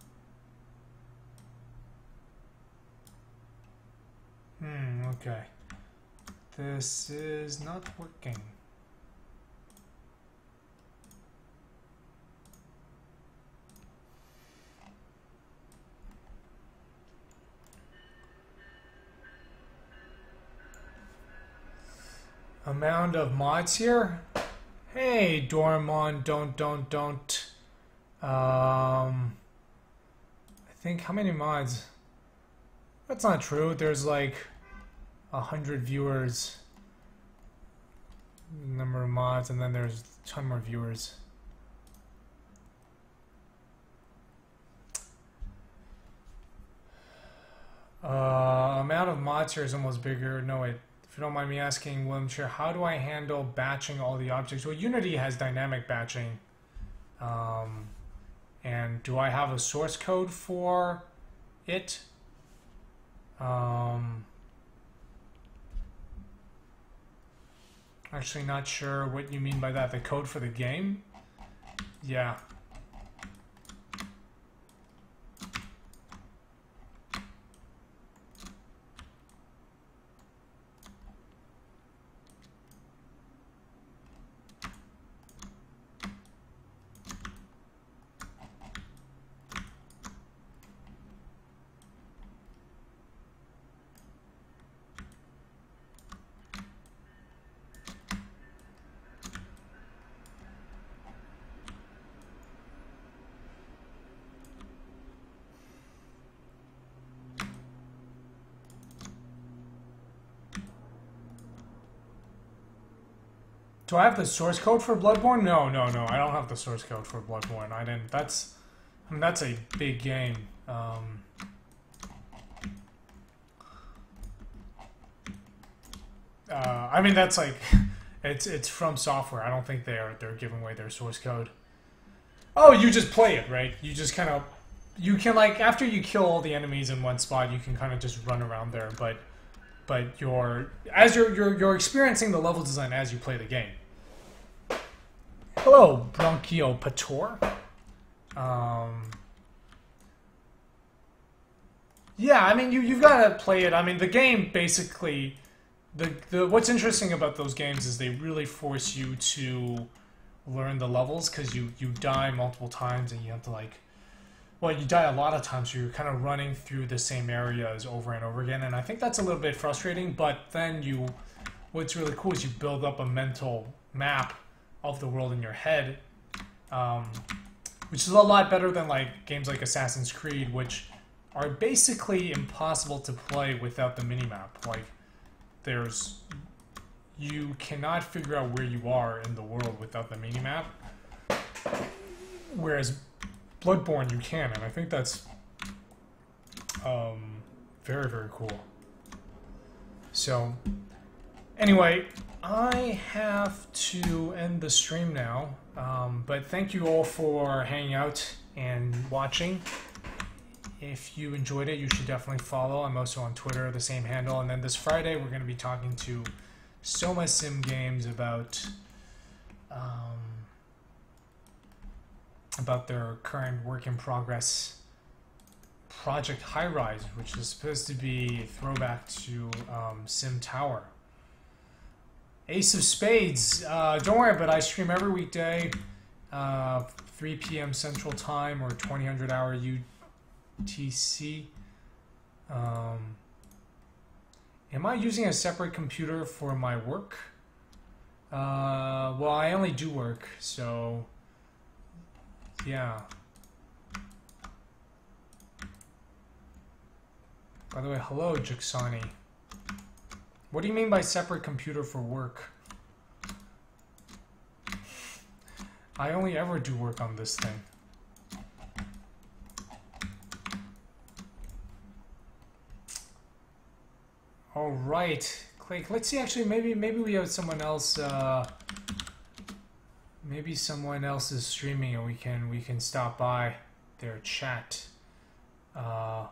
Okay. This is not working. Amount of mods here? Hey, Dormon, don't. I think, how many mods? That's not true. There's like 100 viewers. Number of mods, and then there's a ton more viewers. Amount of mods here is almost bigger. No, wait. If you don't mind me asking, William Chair, how do I handle batching all the objects? Well, Unity has dynamic batching. And do I have a source code for it? Actually not sure what you mean by that. The code for the game? Yeah. Do I have the source code for Bloodborne? No. I don't have the source code for Bloodborne. I didn't. That's a big game. I mean, that's like, it's from software. I don't think they're giving away their source code. Oh, you just play it, right? You just kind of, you can, like, after you kill all the enemies in one spot, you can kind of just run around there. But you're experiencing the level design as you play the game. Hello, Bronchiopator. Yeah, I mean, you've got to play it. I mean, the game basically, what's interesting about those games is they really force you to learn the levels, because you die multiple times and you have to, like, well, you die a lot of times, so you're kind of running through the same areas over and over again, and I think that's a little bit frustrating, but then what's really cool is you build up a mental map of the world in your head, which is a lot better than, like, games like Assassin's Creed, which are basically impossible to play without the minimap. Like, you cannot figure out where you are in the world without the minimap, whereas Bloodborne you can, and I think that's very, very cool. So, anyway, I have to end the stream now, but thank you all for hanging out and watching. If you enjoyed it, you should definitely follow. I'm also on Twitter, the same handle, and then this Friday we're going to be talking to Soma Sim Games about their current work in progress project High Rise, which is supposed to be a throwback to Sim Tower. Ace of Spades, don't worry, but I stream every weekday, 3 p.m. Central Time or 2000 hour UTC. Am I using a separate computer for my work? Well, I only do work, so yeah. By the way, hello, Juxani. What do you mean by separate computer for work? I only ever do work on this thing. All right, Clay. Let's see. Actually, maybe we have someone else. Maybe someone else is streaming, and we can stop by their chat. Let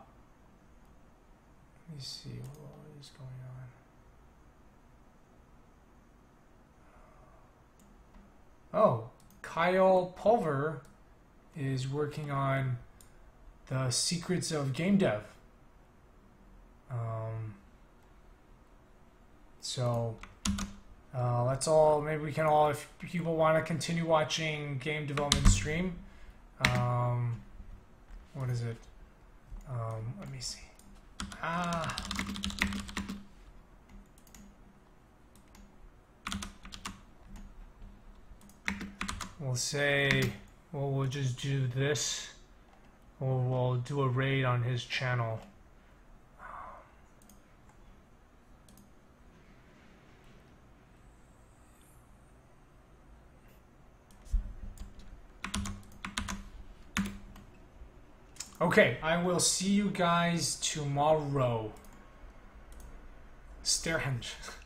me see what is going on. Oh, Kyle Pulver is working on the secrets of game dev. So let's all, maybe we can all, if people want to continue watching game development stream, what is it? Let me see. We'll say, well, we'll just do this, or we'll do a raid on his channel. Okay, I will see you guys tomorrow. Sterhenge.